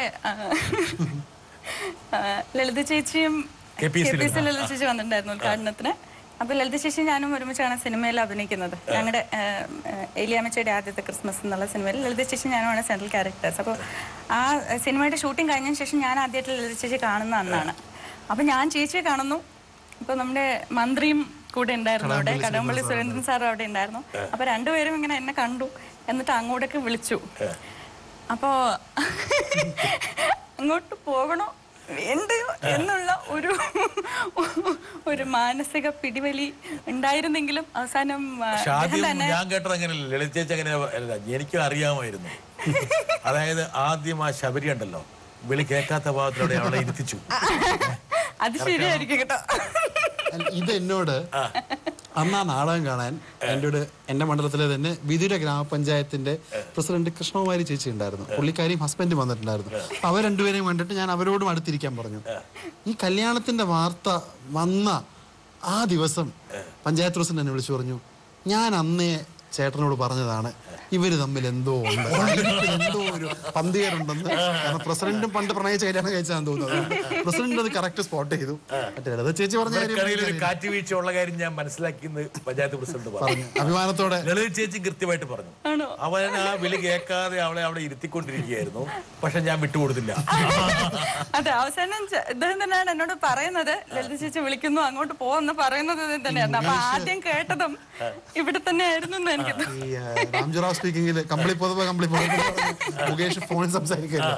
ലളിത ചേച്ചിയും കെ പി സി ലളിത ചേച്ചി വന്നിട്ടുണ്ടായിരുന്നു ഉദ്ഘാടനത്തിന്. അപ്പൊ ലളിത ചേച്ചി ഞാനും ഒരുമിച്ചാണ് സിനിമയിൽ അഭിനയിക്കുന്നത്. ഞങ്ങളുടെ ഏലിയാമ്മച്ചയുടെ ആദ്യത്തെ ക്രിസ്മസ് എന്നുള്ള സിനിമയിൽ ലളിത ചേച്ചി ഞാനുമാണ് സെൻട്രൽ ക്യാരക്ടേഴ്സ്. അപ്പോൾ ആ സിനിമയുടെ ഷൂട്ടിംഗ് കഴിഞ്ഞതിന് ശേഷം ഞാൻ ആദ്യമായിട്ട് ലളിത ചേച്ചി കാണുന്ന അന്നാണ്. അപ്പൊ ഞാൻ ചേച്ചിയെ കാണുന്നു. ഇപ്പൊ നമ്മുടെ മന്ത്രിയും കൂടെ ഉണ്ടായിരുന്നു അവിടെ, കടകംപള്ളി സുരേന്ദ്രൻ സാറും അവിടെ ഉണ്ടായിരുന്നു. അപ്പൊ രണ്ടുപേരും ഇങ്ങനെ എന്നെ കണ്ടു. എന്നിട്ട് അങ്ങോട്ടേക്ക് വിളിച്ചു. അപ്പോ അങ്ങോട്ട് പോകണോ വേണ്ടയോ എന്നുള്ള ഒരു ഒരു മാനസിക പിടിവലി ഉണ്ടായിരുന്നെങ്കിലും അവസാനം
ഞാൻ കേട്ടത് അങ്ങനെയല്ല. ലളിത ചേച്ചി അങ്ങനെ എനിക്കും അറിയാമായിരുന്നു. അതായത് ആദ്യം ആ ശബരി ഉണ്ടല്ലോ വിളി കേൾക്കാത്ത ഭാഗത്തിലൂടെ അവളെ ഇരുത്തിച്ചു.
അത് ശരിയായിരിക്കും കേട്ടോ.
ഇത് എന്നോട് അന്ന് ആ നാടകം കാണാൻ എൻ്റെ എൻ്റെ മണ്ഡലത്തിലെ തന്നെ വിദുര ഗ്രാമപഞ്ചായത്തിന്റെ പ്രസിഡന്റ് കൃഷ്ണകുമാരി ചേച്ചി ഉണ്ടായിരുന്നു. പുള്ളിക്കാരിയും ഹസ്ബൻഡും വന്നിട്ടുണ്ടായിരുന്നു. അപ്പൊ അവർ രണ്ടുപേരെയും കണ്ടിട്ട് ഞാൻ അവരോടും അടുത്തിരിക്കാൻ പറഞ്ഞു. ഈ കല്യാണത്തിന്റെ വാർത്ത വന്ന ആ ദിവസം പഞ്ചായത്ത് പ്രസിഡന്റ് എന്നെ വിളിച്ചു പറഞ്ഞു, ഞാൻ അന്നേ ചേട്ടനോട് പറഞ്ഞതാണ് ഇവര് തമ്മിൽ എന്തോ ഉണ്ട്, എന്തോ ഒരു പന്തികേടുണ്ടെന്ന്. കാരണം പ്രസിഡന്റും പണ്ട് പ്രണയിച്ച കല്യാണം കഴിച്ചാന്ന് തോന്നുന്നത്. പ്രസിഡന്റ് അത് കറക്റ്റ് സ്പോട്ട് ചെയ്തു. മറ്റേ ചേച്ചി പറഞ്ഞ
കാറ്റുവീഴ്ച ഉള്ള കാര്യം ഞാൻ മനസ്സിലാക്കിയെന്ന് പഞ്ചായത്ത് പ്രസിഡന്റ് പറഞ്ഞു
അഭിമാനത്തോടെ.
ലളിത ചേച്ചി കൃത്യമായിട്ട് പറഞ്ഞു. അവൻ ആ വിളി കേൾക്കാതെ അവളെ അവിടെ ഇരുത്തിക്കൊണ്ടിരിക്കുകയായിരുന്നു. പക്ഷെ ഞാൻ വിട്ടുകൊടുത്തില്ല.
അതെ, അവസാനം ഇദ്ദേഹം തന്നെയാണ് എന്നോട് പറയുന്നത്, ലളിത ചേച്ചി വിളിക്കുന്നു അങ്ങോട്ട് പോവെന്ന് പറയുന്നത് തന്നെയായിരുന്നു. അപ്പൊ ആദ്യം കേട്ടതും ഇവിടെ തന്നെ ആയിരുന്നു എനിക്ക്.
രാംജറാവ് സ്പീക്കിംഗിൽ കമ്പിളി പൊതുവെ കമ്പിളി മുകേഷ് ഫോണിൽ സംസാരിക്കില്ല.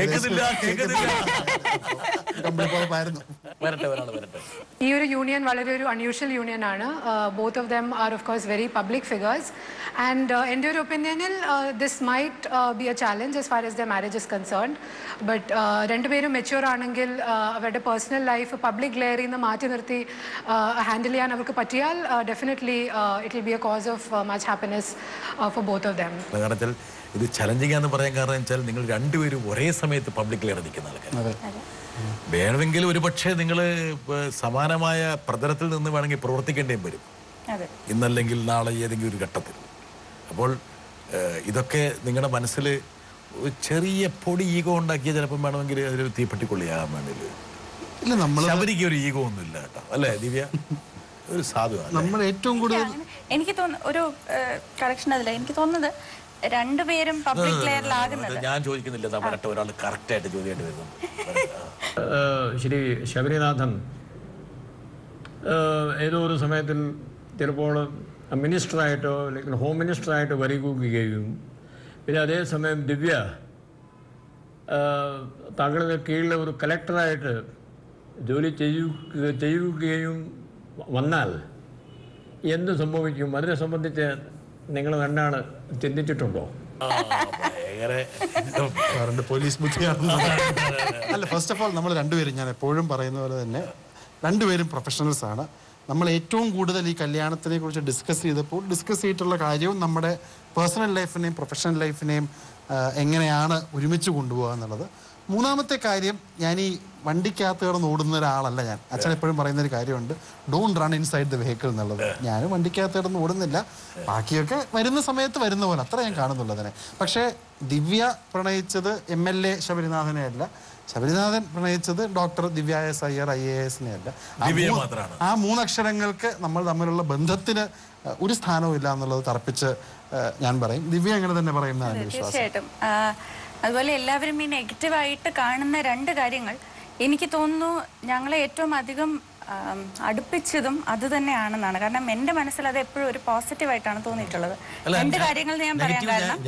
ഈ ഒരു യൂണിയൻ വളരെ ഒരു അൺയൂഷ്വൽ യൂണിയൻ ആണ്. Both of them are of course very public figures and എൻ്റെ ഒരു ഒപ്പീനിയനിൽ this might be a challenge as far as the marriage is concerned. But രണ്ടുപേരും മെച്യൂർ ആണെങ്കിൽ അവരുടെ പേഴ്സണൽ ലൈഫ് പബ്ലിക് ലെയറിൽ നിന്ന് മാറ്റി നിർത്തി ഹാൻഡിൽ ചെയ്യാൻ അവർക്ക് പറ്റിയാൽ definitely it will be a cause of much happiness for both of them.
കാരണം ഇത് ചലഞ്ചിങ് ആണെന്ന് പറയാൻ കാരണം വെച്ചാൽ നിങ്ങൾ രണ്ടുപേരും ഒരേ സമയത്ത് പബ്ലിക് ലെയർ നിൽക്കുന്ന ആൾക്കാർ. വേണമെങ്കിൽ ഒരു പക്ഷേ നിങ്ങൾ സമാനമായ പ്രതലത്തിൽ നിന്ന് വേണമെങ്കിൽ പ്രവർത്തിക്കേണ്ടേയും വരും, ഇന്നല്ലെങ്കിൽ നാളെ ഏതെങ്കിലും ഒരു ഘട്ടത്തിൽ. അപ്പോൾ ഇതൊക്കെ നിങ്ങളുടെ മനസ്സിൽ ചെറിയ പൊടി ഈഗോ ഉണ്ടാക്കിയ ചിലപ്പം വേണമെങ്കിൽ അതിലൊരു തീപ്പെട്ടിക്കൊള്ളിയാകാൻ വേണ്ടിയില്ല. ശബരിക്ക് ഒരു ഈഗോ ഒന്നും ഇല്ല കേട്ടോ, അല്ലേ ദിവ്യ? ഒരു സാധുവാണ്.
നമ്മൾ ഏറ്റവും കൂടുതൽ
എനിക്ക് തോന്നുന്നു ഒരു കറക്ഷൻ അതില്ല. എനിക്ക് തോന്നുന്നത് രണ്ടുപേരും പബ്ലിക് ലെയറിലാകുന്നത്.
ഞാൻ ചോദിക്കുന്നില്ല, നമ്മുടെ ഒരാൾ കറക്റ്റ് ആയിട്ട് ചോദ്യമായിട്ട് വരുന്നു.
ശ്രീ ശബരിനാഥൻ ഏതോ ഒരു സമയത്തിൽ ചിലപ്പോൾ മിനിസ്റ്ററായിട്ടോ അല്ലെങ്കിൽ ഹോം മിനിസ്റ്ററായിട്ടോ വരികയും പിന്നെ അതേസമയം ദിവ്യ താങ്കളുടെ കീഴിലെ ഒരു കലക്ടറായിട്ട് ജോലി ചെയ്യുക ചെയ്യുകയും വന്നാൽ എന്ത് സംഭവിക്കും? അതിനെ സംബന്ധിച്ച് നിങ്ങൾ എന്താണ് ചിന്തിച്ചിട്ടുണ്ടോ?
പോലീസ് ബുദ്ധിയാണ്. അല്ല, ഫസ്റ്റ് ഓഫ് ഓൾ നമ്മൾ രണ്ടുപേരും, ഞാൻ എപ്പോഴും പറയുന്ന പോലെ തന്നെ രണ്ടുപേരും പ്രൊഫഷണൽസ് ആണ്. നമ്മൾ ഏറ്റവും കൂടുതൽ ഈ കല്യാണത്തിനെ കുറിച്ച് ഡിസ്കസ് ചെയ്തപ്പോൾ ഡിസ്കസ് ചെയ്തിട്ടുള്ള കാര്യവും നമ്മുടെ പേഴ്സണൽ ലൈഫിനെയും പ്രൊഫഷണൽ ലൈഫിനെയും എങ്ങനെയാണ് ഒരുമിച്ച് കൊണ്ടുപോകുക എന്നുള്ളത്. മൂന്നാമത്തെ കാര്യം, ഞാൻ ഈ വണ്ടിക്കകത്ത് കിടന്ന് ഓടുന്ന ഒരാളല്ല ഞാൻ. അച്ഛൻ എപ്പോഴും പറയുന്ന ഒരു കാര്യമുണ്ട്, don't run inside the vehicle എന്നുള്ളത്. ഞാൻ വണ്ടിക്കകത്ത് കിടന്ന് ഓടുന്നില്ല, ബാക്കിയൊക്കെ വരുന്ന സമയത്ത് വരുന്ന പോലെ അത്ര ഞാൻ കാണുന്നുള്ളതിനെ. പക്ഷേ ദിവ്യ പ്രണയിച്ചത് എം എൽ എ ശബരിനാഥനെ അല്ല, ശബരിനാഥൻ പ്രണയിച്ചത് doctor Divya S Iyer I A എസിനെ അല്ല. ആ മൂന്നക്ഷരങ്ങൾക്ക് നമ്മൾ തമ്മിലുള്ള ബന്ധത്തിന് ഒരു സ്ഥാനവും ഇല്ല എന്നുള്ളത് തറപ്പിച്ച് ഞാൻ പറയും. ദിവ്യ അങ്ങനെ തന്നെ പറയുന്നതാണ് വിശ്വാസം.
തീർച്ചയായിട്ടും. അതുപോലെ എല്ലാവരും ഈ നെഗറ്റീവായിട്ട് കാണുന്ന രണ്ട് കാര്യങ്ങൾ എനിക്ക് തോന്നുന്നു ഞങ്ങളെ ഏറ്റവും അധികം അടുപ്പിച്ചതും അത് തന്നെയാണെന്നാണ്. കാരണം എന്റെ മനസ്സിൽ അത് എപ്പോഴും ഒരു പോസിറ്റീവായിട്ടാണ് തോന്നിയിട്ടുള്ളത്. രണ്ട് കാര്യങ്ങൾ ഞാൻ പറയാൻ കാരണം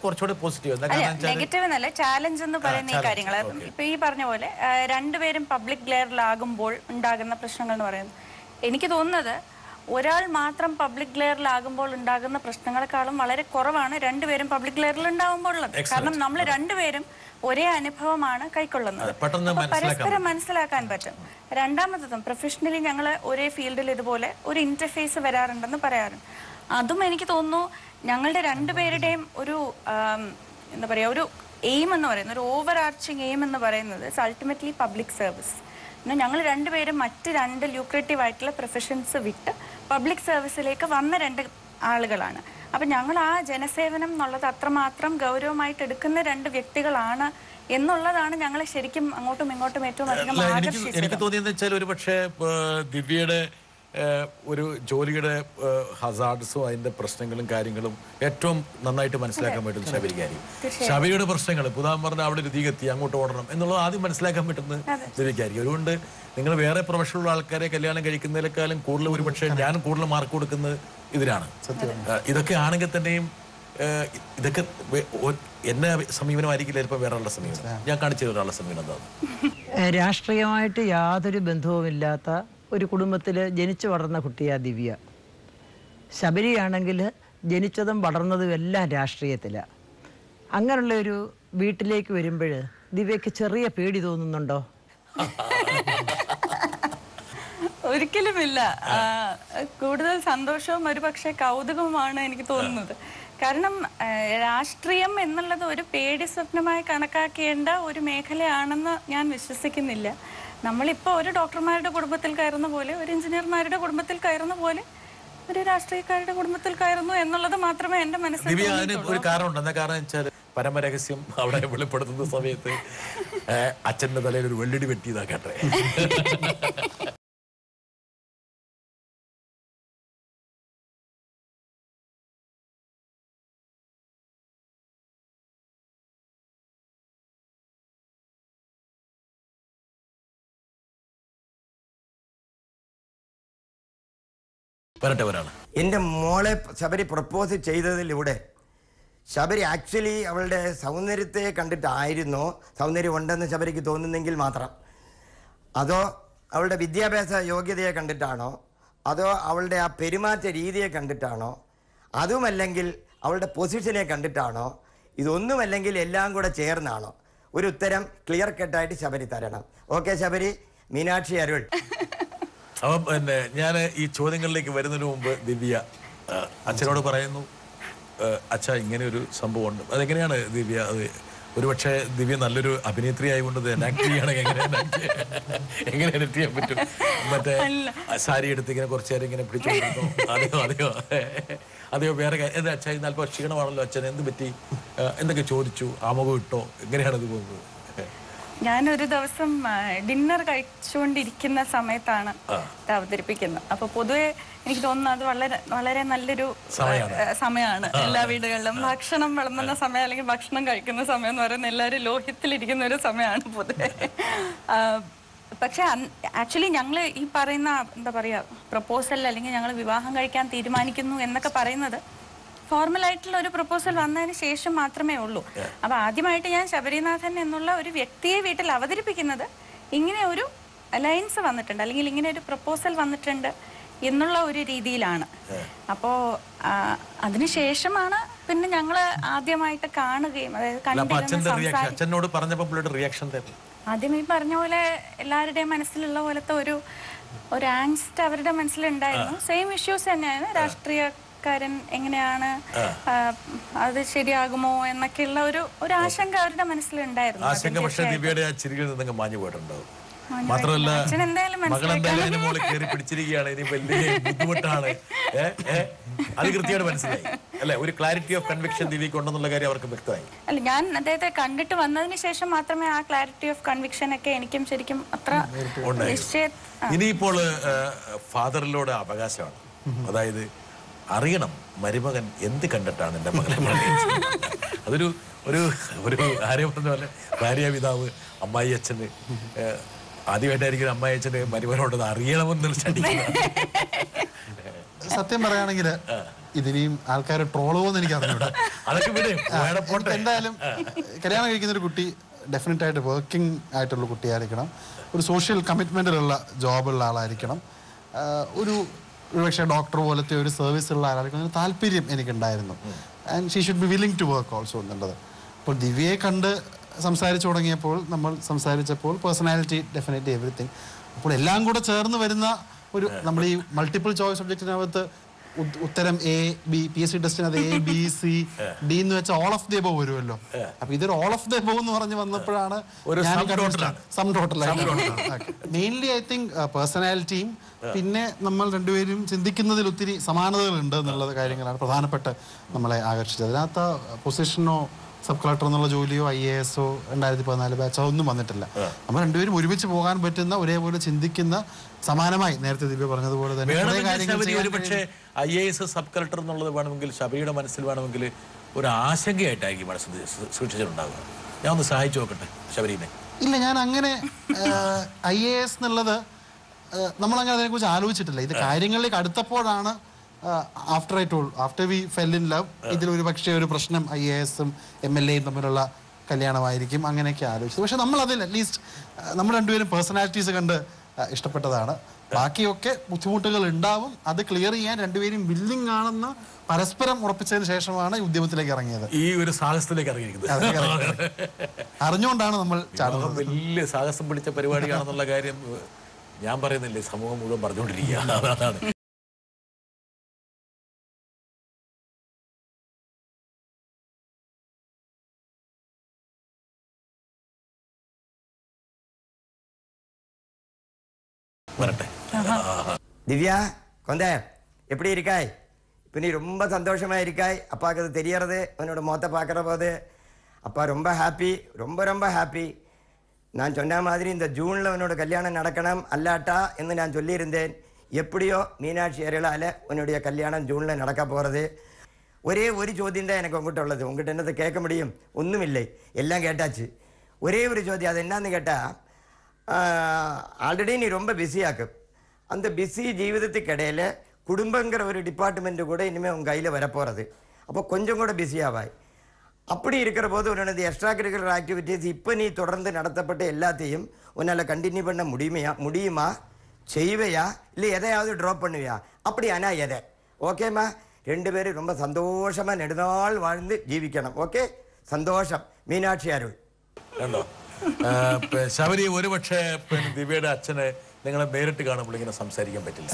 നെഗറ്റീവ് എന്നല്ല, ചാലഞ്ച് എന്ന് പറയുന്ന ഈ കാര്യങ്ങൾ ഇപ്പൊ ഈ പറഞ്ഞ പോലെ രണ്ടുപേരും പബ്ലിക് ഗ്ലെയറിലാകുമ്പോൾ ഉണ്ടാകുന്ന പ്രശ്നങ്ങൾ എന്ന് പറയുന്നത്, എനിക്ക് തോന്നുന്നത് ഒരാൾ മാത്രം പബ്ലിക് ഗ്ലെയറിലാകുമ്പോൾ ഉണ്ടാകുന്ന പ്രശ്നങ്ങളെക്കാളും വളരെ കുറവാണ് രണ്ടുപേരും പബ്ലിക് ഗ്ലെയറിൽ ഉണ്ടാകുമ്പോൾ ഉള്ളത്. കാരണം നമ്മൾ രണ്ടുപേരും ഒരേ അനുഭവമാണ് കൈക്കൊള്ളുന്നത്, പരസ്പരം മനസ്സിലാക്കാൻ പറ്റും. രണ്ടാമത്തതും പ്രൊഫഷണലി ഞങ്ങൾ ഒരേ ഫീൽഡിൽ ഇതുപോലെ ഒരു ഇന്റർഫേസ് വരാറുണ്ടെന്ന് പറയാറുണ്ട്. അതും എനിക്ക് തോന്നുന്നു ഞങ്ങളുടെ രണ്ടുപേരുടെയും ഒരു എന്താ പറയുക, ഒരു എയിം എന്ന് പറയുന്നത്, ഒരു ഓവർ ആർച്ചിങ് എയിം എന്ന് പറയുന്നത് അൾട്ടിമേറ്റ്ലി പബ്ലിക് സർവീസ്. എന്നാൽ ഞങ്ങൾ രണ്ടുപേരും മറ്റ് രണ്ട് ലൂക്രേറ്റീവ് ആയിട്ടുള്ള പ്രൊഫഷൻസ് വിട്ട് പബ്ലിക് സർവീസിലേക്ക് വന്ന രണ്ട് ആളുകളാണ്. അപ്പം ഞങ്ങൾ ആ ജനസേവനം എന്നുള്ളത് അത്രമാത്രം ഗൗരവമായിട്ട് എടുക്കുന്ന രണ്ട് വ്യക്തികളാണ് എന്നുള്ളതാണ് ഞങ്ങളെ ശരിക്കും അങ്ങോട്ടും ഇങ്ങോട്ടും ഏറ്റവും അധികം ആകർഷിച്ചത്.
എനിക്ക് തോന്നിയെന്ന് വെച്ചാൽ ഒരു പക്ഷേ ദിവ്യയുടെ ഒരു ജോലിയുടെ ഹസാർഡ്സും അതിന്റെ പ്രശ്നങ്ങളും കാര്യങ്ങളും ഏറ്റവും നന്നായിട്ട് മനസ്സിലാക്കാൻ പറ്റുന്ന ശബരിക്കാരി. ശബരിയുടെ പ്രശ്നങ്ങൾ പുതാൻ പറഞ്ഞ അവിടെ ഒരു തീ കത്തി അങ്ങോട്ട് ഓടണം എന്നുള്ളത് ആദ്യം മനസ്സിലാക്കാൻ പറ്റുന്നത് ദിവ്യക്കാരി. അതുകൊണ്ട് നിങ്ങൾ വേറെ പ്രൊഫഷണൽ ആൾക്കാരെ കല്യാണം കഴിക്കുന്നതിനേക്കാളും കൂടുതൽ ഒരു പക്ഷേ ഞാൻ കൂടുതൽ മാർക്ക് കൊടുക്കുന്നത് ഇതിനാണ്. ഇതൊക്കെ ആണെങ്കിൽ തന്നെയും ഇതൊക്കെ എന്നെ സമീപനമായിരിക്കില്ല ചിലപ്പോൾ വേറെ ഉള്ള സമീപനം. ഞാൻ കാണിച്ച ഒരാളുടെ സമീപനം എന്താണ്,
രാഷ്ട്രീയമായിട്ട് യാതൊരു ബന്ധവുമില്ലാത്ത ഒരു കുടുംബത്തിൽ ജനിച്ചു വളർന്ന കുട്ടിയാണ് ദിവ്യ. ശബരിയാണെങ്കിൽ ജനിച്ചതും വളർന്നതും എല്ലാം രാഷ്ട്രീയത്തിലാണ്. അങ്ങനെയുള്ള ഒരു വീട്ടിലേക്ക് വരുമ്പോൾ ദിവ്യക്ക് ചെറിയ പേടി തോന്നുന്നുണ്ടോ?
ഒരിക്കലുമില്ല. കൂടുതൽ സന്തോഷവും ഒരു പക്ഷേ കൗതുകവുമാണ് എനിക്ക് തോന്നുന്നത്. കാരണം രാഷ്ട്രീയം എന്നുള്ളത് ഒരു പേടി സ്വപ്നമായി കണക്കാക്കേണ്ട ഒരു മേഖലയാണെന്ന് ഞാൻ വിശ്വസിക്കുന്നില്ല. നമ്മളിപ്പോൾ ഒരു ഡോക്ടർമാരുടെ കുടുംബത്തിൽ കയറുന്ന പോലെ, ഒരു എഞ്ചിനീയർമാരുടെ കുടുംബത്തിൽ കയറുന്ന പോലെ ഒരു രാഷ്ട്രീയക്കാരുടെ കുടുംബത്തിൽ കയറുന്നു എന്നുള്ളത് മാത്രമേ എന്റെ മനസ്സിൽ
ഒരു കാരണമുണ്ട്. എന്താ കാരണം വെച്ചാൽ പരമരഹസ്യം അവിടെ വെളിപ്പെടുത്തുന്ന സമയത്ത് അച്ഛന്റെ തലയിൽ ഒരു വെള്ളിടി വെട്ടിയതാക്കട്ടെ.
എൻ്റെ മോളെ ശബരി പ്രപ്പോസ് ചെയ്തതിലൂടെ ശബരി ആക്ച്വലി അവളുടെ സൗന്ദര്യത്തെ കണ്ടിട്ടായിരുന്നോ, സൗന്ദര്യം ഉണ്ടെന്ന് ശബരിക്ക് തോന്നുന്നെങ്കിൽ മാത്രം, അതോ അവളുടെ വിദ്യാഭ്യാസ യോഗ്യതയെ കണ്ടിട്ടാണോ, അതോ അവളുടെ ആ പെരുമാറ്റ രീതിയെ കണ്ടിട്ടാണോ, അതുമല്ലെങ്കിൽ അവളുടെ പൊസിഷനെ കണ്ടിട്ടാണോ, ഇതൊന്നുമല്ലെങ്കിൽ എല്ലാം കൂടെ ചേർന്നാണോ? ഒരു ഉത്തരം ക്ലിയർ കട്ടായിട്ട് ശബരി തരണം. ഓക്കെ ശബരി, മീനാക്ഷി അരുൾ.
അപ്പം പിന്നെ ഞാൻ ഈ ചോദ്യങ്ങളിലേക്ക് വരുന്നതിന് മുമ്പ് ദിവ്യ അച്ഛനോട് പറയുന്നു, അച്ഛ ഇങ്ങനെ ഒരു സംഭവമുണ്ട്. അതെങ്ങനെയാണ് ദിവ്യ? അത് ഒരുപക്ഷെ ദിവ്യ നല്ലൊരു അഭിനേത്രി ആയതുകൊണ്ട് എനാക്ട് ചെയ്യുകയാണെങ്കിൽ എങ്ങനെ എങ്ങനെ എഡിറ്റ് ചെയ്യാൻ പറ്റും? മറ്റേ സാരി എടുത്ത് ഇങ്ങനെ കുറച്ച് നേരം ഇങ്ങനെ പിടിച്ചോണ്ടിരുന്നു. അതെയോ അതെയോ അതെയോ വേറെ എന്താ അച്ഛൻ ഇന്ന് അല്പം ക്ഷീണമാണല്ലോ അച്ഛൻ, എന്ത് പറ്റി, എന്തൊക്കെ ചോദിച്ചു, ആമുഖം ഇട്ടോ, എങ്ങനെയാണ് ഇത് പോകുന്നത്?
ഞാനൊരു ദിവസം ഡിന്നർ കഴിച്ചുകൊണ്ടിരിക്കുന്ന സമയത്താണ് ഇത് അവതരിപ്പിക്കുന്നത്. അപ്പൊ പൊതുവെ എനിക്ക് തോന്നുന്നു അത് വളരെ വളരെ നല്ലൊരു സമയമാണ്. എല്ലാ വീടുകളിലും ഭക്ഷണം വിളമ്പുന്ന സമയം അല്ലെങ്കിൽ ഭക്ഷണം കഴിക്കുന്ന സമയം എന്ന് പറയുന്നത് എല്ലാവരും ലോഹ്യത്തിലിരിക്കുന്ന ഒരു സമയമാണ് പൊതുവെ. പക്ഷെ ആക്ച്വലി ഞങ്ങൾ ഈ പറയുന്ന എന്താ പറയാ പ്രപ്പോസൽ അല്ലെങ്കിൽ ഞങ്ങൾ വിവാഹം കഴിക്കാൻ തീരുമാനിക്കുന്നു എന്നൊക്കെ പറയുന്നത് ഫോർമൽ ആയിട്ടുള്ള ഒരു പ്രപ്പോസൽ വന്നതിന് ശേഷം മാത്രമേ ഉള്ളൂ. അപ്പൊ ആദ്യമായിട്ട് ഞാൻ ശബരിനാഥൻ എന്നുള്ള ഒരു വ്യക്തിയെ വീട്ടിൽ അവതരിപ്പിക്കുന്നത് ഇങ്ങനെ ഒരു അലയൻസ് വന്നിട്ടുണ്ട് അല്ലെങ്കിൽ ഇങ്ങനെ ഒരു പ്രപ്പോസൽ വന്നിട്ടുണ്ട് എന്നുള്ള ഒരു രീതിയിലാണ്. അപ്പോ അതിനുശേഷമാണ് പിന്നെ ഞങ്ങള് ആദ്യമായിട്ട് കാണുകയും
അച്ഛനോട് പറഞ്ഞപ്പോൾ
ആദ്യം ഈ പറഞ്ഞ പോലെ എല്ലാവരുടെയും മനസ്സിലുള്ള പോലത്തെ ഒരു ഒരു ആങ്സ്റ്റ് അവരുടെ മനസ്സിലുണ്ടായിരുന്നു. സെയിം ഇഷ്യൂസ് തന്നെയാണ്, രാഷ്ട്രീയ പുള്ളിക്കാരൻ എങ്ങനെയാണ് അത് ശരിയാകുമോ എന്നൊക്കെയുള്ള ഒരു ഒരു ആശങ്ക അവരുടെ മനസ്സിലുണ്ടായിരുന്നു.
ആശങ്ക പക്ഷേ ദിവ്യയുടെ ആ ചിരിയിൽ നിന്നങ്ങ് മാഞ്ഞു പോയിട്ടുണ്ടാവും. മാത്രമല്ല മകളെന്തായാലും അതിന് മുകളിൽ കയറി പിടിച്ചിരിക്കുകയാണ്, ഇനി വലിയ ബുദ്ധിമുട്ടാണ്. അത് കൃത്യമായിട്ട് മനസ്സിലായി അല്ലെ? ഒരു ക്ലാരിറ്റി ഓഫ് കൺവിക്ഷൻ ദിവ്യക്ക് ഉണ്ടെന്നുള്ള കാര്യം അവർക്ക് വ്യക്തമായി.
അല്ല, ഞാൻ അദ്ദേഹത്തെ കണ്ടിട്ട് വന്നതിന് ശേഷം മാത്രമേ ആ ക്ലാരിറ്റി ഓഫ് കൺവിക്ഷൻ ഒക്കെ എനിക്കും ശരിക്കും അത്ര നിശ്ചയ.
ഇനിയിപ്പോൾ ഫാദറിലോട് അവകാശമാണ്, അതായത് അറിയണം മരുമകൻ എന്ത് കണ്ടിട്ടാണ് എൻ്റെ മകനെ പ്രണയിച്ചത്. അതൊരു ഒരു ഒരു ആരെയും പറഞ്ഞ പോലെ ഭാര്യ പിതാവ് അമ്മായി അച്ഛന് ആദ്യമായിട്ടായിരിക്കും അമ്മായി അച്ഛന് മരുമകനോട് അറിയണമെന്ന് ശഠിക്കുന്നത്.
സത്യം പറയുകയാണെങ്കിൽ ഇതിനെയും ആൾക്കാർ ട്രോളുമോന്ന് എനിക്ക് അറിഞ്ഞൂടാ. എന്തായാലും കല്യാണം കഴിക്കുന്ന ഒരു കുട്ടി ഡെഫിനറ്റ് ആയിട്ട് വർക്കിംഗ് ആയിട്ടുള്ള കുട്ടിയായിരിക്കണം, ഒരു സോഷ്യൽ കമ്മിറ്റ്മെന്റിലുള്ള ജോബുള്ള ആളായിരിക്കണം, ഒരു ഒരുപക്ഷെ ഡോക്ടർ പോലത്തെ ഒരു സർവീസ് ഉള്ള ആളായിരിക്കും. താല്പര്യം എനിക്കുണ്ടായിരുന്നു. And she should be willing to work also എന്നുള്ളത്. അപ്പോൾ ദിവ്യയെ കണ്ട് സംസാരിച്ചു തുടങ്ങിയപ്പോൾ, നമ്മൾ സംസാരിച്ചപ്പോൾ പേഴ്സണാലിറ്റി ഡെഫിനറ്റ്ലി എവറിത്തിങ്. അപ്പോൾ എല്ലാം കൂടെ ചേർന്ന് വരുന്ന ഒരു നമ്മൾ ഈ മൾട്ടിപ്പിൾ ചോയ്സ് സബ്ജക്റ്റിനകത്ത് ഉത്തരം A B, P S C ടെസ്റ്റിനകത്ത് എ ബി സി ഡി എന്ന് വെച്ചാൽ ഓൾ ഓഫ് ദി എബോവ് വരുമല്ലോ. അപ്പൊ ഇതൊരു ഓൾ ഓഫ് ദി എബോവ് എന്ന് പറഞ്ഞ് വന്നപ്പോഴാണ് sum total mainly I think പേഴ്സണാലിറ്റിയും പിന്നെ നമ്മൾ രണ്ടുപേരും ചിന്തിക്കുന്നതിൽ ഒത്തിരി സമാനതകളുണ്ട് എന്നുള്ള കാര്യങ്ങളാണ് പ്രധാനപ്പെട്ട നമ്മളെ ആകർഷിച്ചത്. അതിനകത്ത് പൊസിഷനോ സബ് കളക്ടർ എന്നുള്ള ജോലിയോ ഐ എ എസോ രണ്ടായിരത്തി പതിനാല് ബാച്ചോ ഒന്നും വന്നിട്ടില്ല. നമ്മൾ രണ്ടുപേരും ഒരുമിച്ച് പോകാൻ പറ്റുന്ന ഒരേപോലെ ചിന്തിക്കുന്ന സമാനമായി നേരത്തെ ദിവ്യ പറഞ്ഞതുപോലെ തന്നെ
പക്ഷേ I A S sub collector എന്നുള്ളത് വേണമെങ്കിൽ ശബരിയുടെ മനസ്സിൽ വേണമെങ്കിൽ ഒരു ആശങ്കയായിട്ടായിരിക്കും മനസ്സിൽ സൂക്ഷിച്ചിട്ടുണ്ടാവുക. ഞാൻ ഒന്ന് സഹായിച്ചു നോക്കട്ടെ ശബരിനെ.
ഇല്ല, ഞാൻ അങ്ങനെ ഐ എ എസ് എന്നുള്ളത് നമ്മളങ്ങനെ അതിനെക്കുറിച്ച് ആലോചിച്ചിട്ടില്ല. ഇത് കാര്യങ്ങളിലേക്ക് അടുത്തപ്പോഴാണ് after I told after we fell in love ഇതിലൊരു പക്ഷേ ഒരു പ്രശ്നം ഐ എ എസും എം എൽ എയും തമ്മിലുള്ള കല്യാണമായിരിക്കും അങ്ങനെയൊക്കെ ആലോചിച്ചത്. പക്ഷെ നമ്മൾ അതിൽ അറ്റ്ലീസ്റ്റ് നമ്മൾ രണ്ടുപേരും പേഴ്സണാലിറ്റീസ് കണ്ട് ഇഷ്ടപ്പെട്ടതാണ്. ബാക്കിയൊക്കെ ബുദ്ധിമുട്ടുകൾ ഉണ്ടാവും, അത് ക്ലിയർ ചെയ്യാൻ രണ്ടുപേരും വില്ലിംഗ് ആണെന്ന് പരസ്പരം ഉറപ്പിച്ചതിന് ശേഷമാണ് ഉദ്യമത്തിലേക്ക് ഇറങ്ങിയത്.
ഈ ഒരു സാഹസത്തിലേക്ക് ഇറങ്ങിയിരിക്കുന്നത്
അറിഞ്ഞുകൊണ്ടാണ് നമ്മൾ
ചാടുന്നത്. വലിയ സാഹസം പിടിച്ച പരിപാടിയാണെന്നുള്ള കാര്യം ഞാൻ പറയുന്നില്ലേ, സമൂഹം മുഴുവൻ പറഞ്ഞുകൊണ്ടിരിക്കുകയാണ്. അതാണ്
திவ்யா கொண்டே எப்படி இருக்காய்? இப்போ நீ ரொம்ப சந்தோஷமாக இருக்காய். அப்பாவுக்கு அது தெரியறது உன்னோட முகத்தை பார்க்குற போது. அப்பா ரொம்ப ஹாப்பி, ரொம்ப ரொம்ப ஹாப்பி. நான் சொன்ன மாதிரி இந்த ஜூனில் உன்னோட கல்யாணம் நடக்கணும் அல்லாட்டா என்று நான் சொல்லியிருந்தேன். எப்படியோ மீனாட்சி அருளால் உன்னுடைய கல்யாணம் ஜூனில் நடக்க போகிறது. ஒரே ஒரு ചോദ്യം தான் எனக்கு உங்ககிட்ட உள்ளது. உங்ககிட்ட என்னதை கேட்க முடியும்? ஒன்றும் இல்லை, எல்லாம் கேட்டாச்சு. ஒரே ஒரு ചോദ്യം, அது என்னன்னு கேட்டால், ஆல்ரெடி நீ ரொம்ப பிஸியாக்கு. அந்த பிஸி ஜீவிதத்துக்கிடையில் குடும்பங்கிற ஒரு டிபார்ட்மெண்ட்டு கூட இனிமேல் உங்கள் கையில் வரப்போகிறது. அப்போ கொஞ்சம் கூட பிஸியாவாய். அப்படி இருக்கிற போது உன்னோட எக்ஸ்ட்ரா கரிக்குலர் ஆக்டிவிட்டீஸ் இப்போ நீ தொடர்ந்து நடத்தப்பட்ட எல்லாத்தையும் உன்னால் கண்டினியூ பண்ண முடியுமையா முடியுமா செய்வையா இல்லை எதையாவது ட்ராப் பண்ணுவியா? அப்படி ஆனால் எதை? ஓகேம்மா, ரெண்டு பேரும் ரொம்ப சந்தோஷமாக நெடுநாள் வாழ்ந்து ஜீவிக்கணும். ஓகே, சந்தோஷம். மீனாட்சி அருள்.
ശബരി, ഒരു പക്ഷേ ദിവ്യയുടെ അച്ഛന് നിങ്ങളെ നേരിട്ട് കാണുമ്പോൾ ഇങ്ങനെ സംസാരിക്കാൻ പറ്റില്ല.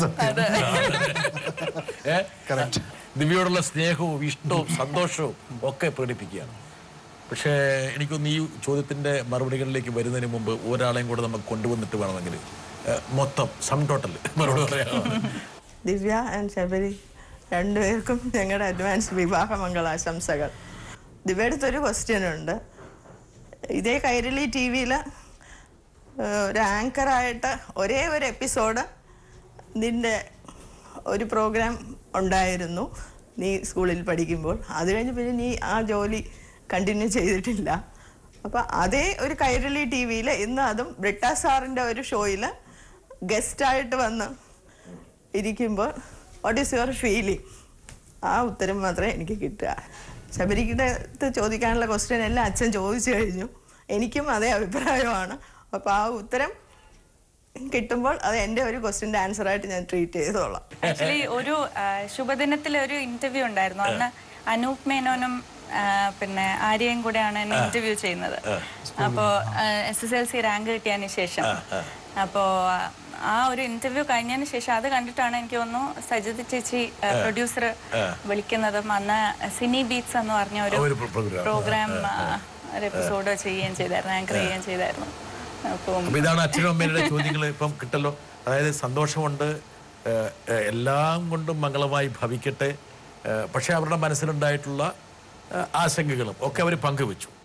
ദിവ്യയോടുള്ള സ്നേഹവും ഇഷ്ടവും സന്തോഷവും ഒക്കെ പ്രകടിപ്പിക്കുകയാണ്. പക്ഷേ എനിക്കൊന്ന് ഈ ചോദ്യത്തിന്റെ മറുപടികളിലേക്ക് വരുന്നതിന് മുമ്പ് ഒരാളെയും കൂടെ നമുക്ക് കൊണ്ടുവന്നിട്ട് വേണമെങ്കിൽ മൊത്തം സം ടോട്ടൽ മറുപടി പറയാം.
ദിവ്യ ആൻഡ് ശബരി രണ്ടുപേർക്കും ഞങ്ങളുടെ അഡ്വാൻസ് വിവാഹ മംഗളാശംസകൾ. ദിവ്യയുടെ അടുത്തൊരു ക്വസ്റ്റ്യൻ ഉണ്ട്. ഇതേ കൈരളി ടി വിയിൽ ഒരു ആങ്കറായിട്ട് ഒരേ ഒരു എപ്പിസോഡ് നിൻ്റെ ഒരു പ്രോഗ്രാം ഉണ്ടായിരുന്നു നീ സ്കൂളിൽ പഠിക്കുമ്പോൾ. അത് കഴിഞ്ഞ് പിന്നെ നീ ആ ജോലി കണ്ടിന്യൂ ചെയ്തിട്ടില്ല. അപ്പോൾ അതേ ഒരു കൈരളി ടി വിയിൽ ഇന്ന് അതും ബ്രിട്ട സാറിൻ്റെ ഒരു ഷോയിൽ ഗസ്റ്റായിട്ട് വന്ന് ഇരിക്കുമ്പോൾ വാട്ട് ഈസ് യുവർ ഫീലിംഗ്? ആ ഉത്തരം മാത്രമേ എനിക്ക് കിട്ടുക. ശബരിയുടെ അടുത്ത് ചോദിക്കാനുള്ള ക്വസ്റ്റ്യൻ എല്ലാം അച്ഛൻ ചോദിച്ചു കഴിഞ്ഞു. എനിക്കും അതേ അഭിപ്രായമാണ്. അപ്പോൾ ആ ഉത്തരം കിട്ടുമ്പോൾ അത് എൻ്റെ ഒരു ക്വസ്റ്റ്യൻ്റെ ആൻസർ ആയിട്ട് ഞാൻ ട്രീറ്റ് ചെയ്തോളാം.
ആക്ച്വലി ഒരു ശുഭദിനത്തിൽ ഒരു ഇന്റർവ്യൂ ഉണ്ടായിരുന്നു. അന്ന് അനൂപ് മേനോനും പിന്നെ ആര്യയും കൂടെയാണ് എന്നെ ഇന്റർവ്യൂ ചെയ്യുന്നത്. അപ്പോൾ S S L C rank കിട്ടിയതിന് ശേഷം അപ്പോൾ ആ ഒരു ഇന്റർവ്യൂ കഴിഞ്ഞതിന് ശേഷം അത് കണ്ടിട്ടാണ് എനിക്ക് തോന്നുന്നു സജിത് ചേച്ചി പ്രൊഡ്യൂസർ വിളിക്കുന്നതും അന്ന് സിനി ബീറ്റ്സ് എന്ന് പറഞ്ഞ ഒരു പ്രോഗ്രാം ഒരു എപ്പിസോഡ് ചെയ്യുകയും ചെയ്തായിരുന്നു, ആങ്കർ ചെയ്യുകയും ചെയ്തായിരുന്നു.
അപ്പം ഇതാണ് അച്ഛനും അമ്മയുടെ ചോദ്യങ്ങൾ ഇപ്പം കിട്ടല്ലോ. അതായത് സന്തോഷമുണ്ട്, എല്ലാം കൊണ്ടും മംഗളമായി ഭവിക്കട്ടെ, പക്ഷെ അവരുടെ മനസ്സിലുണ്ടായിട്ടുള്ള ആശങ്കകളും ഒക്കെ അവർ പങ്കുവെച്ചു.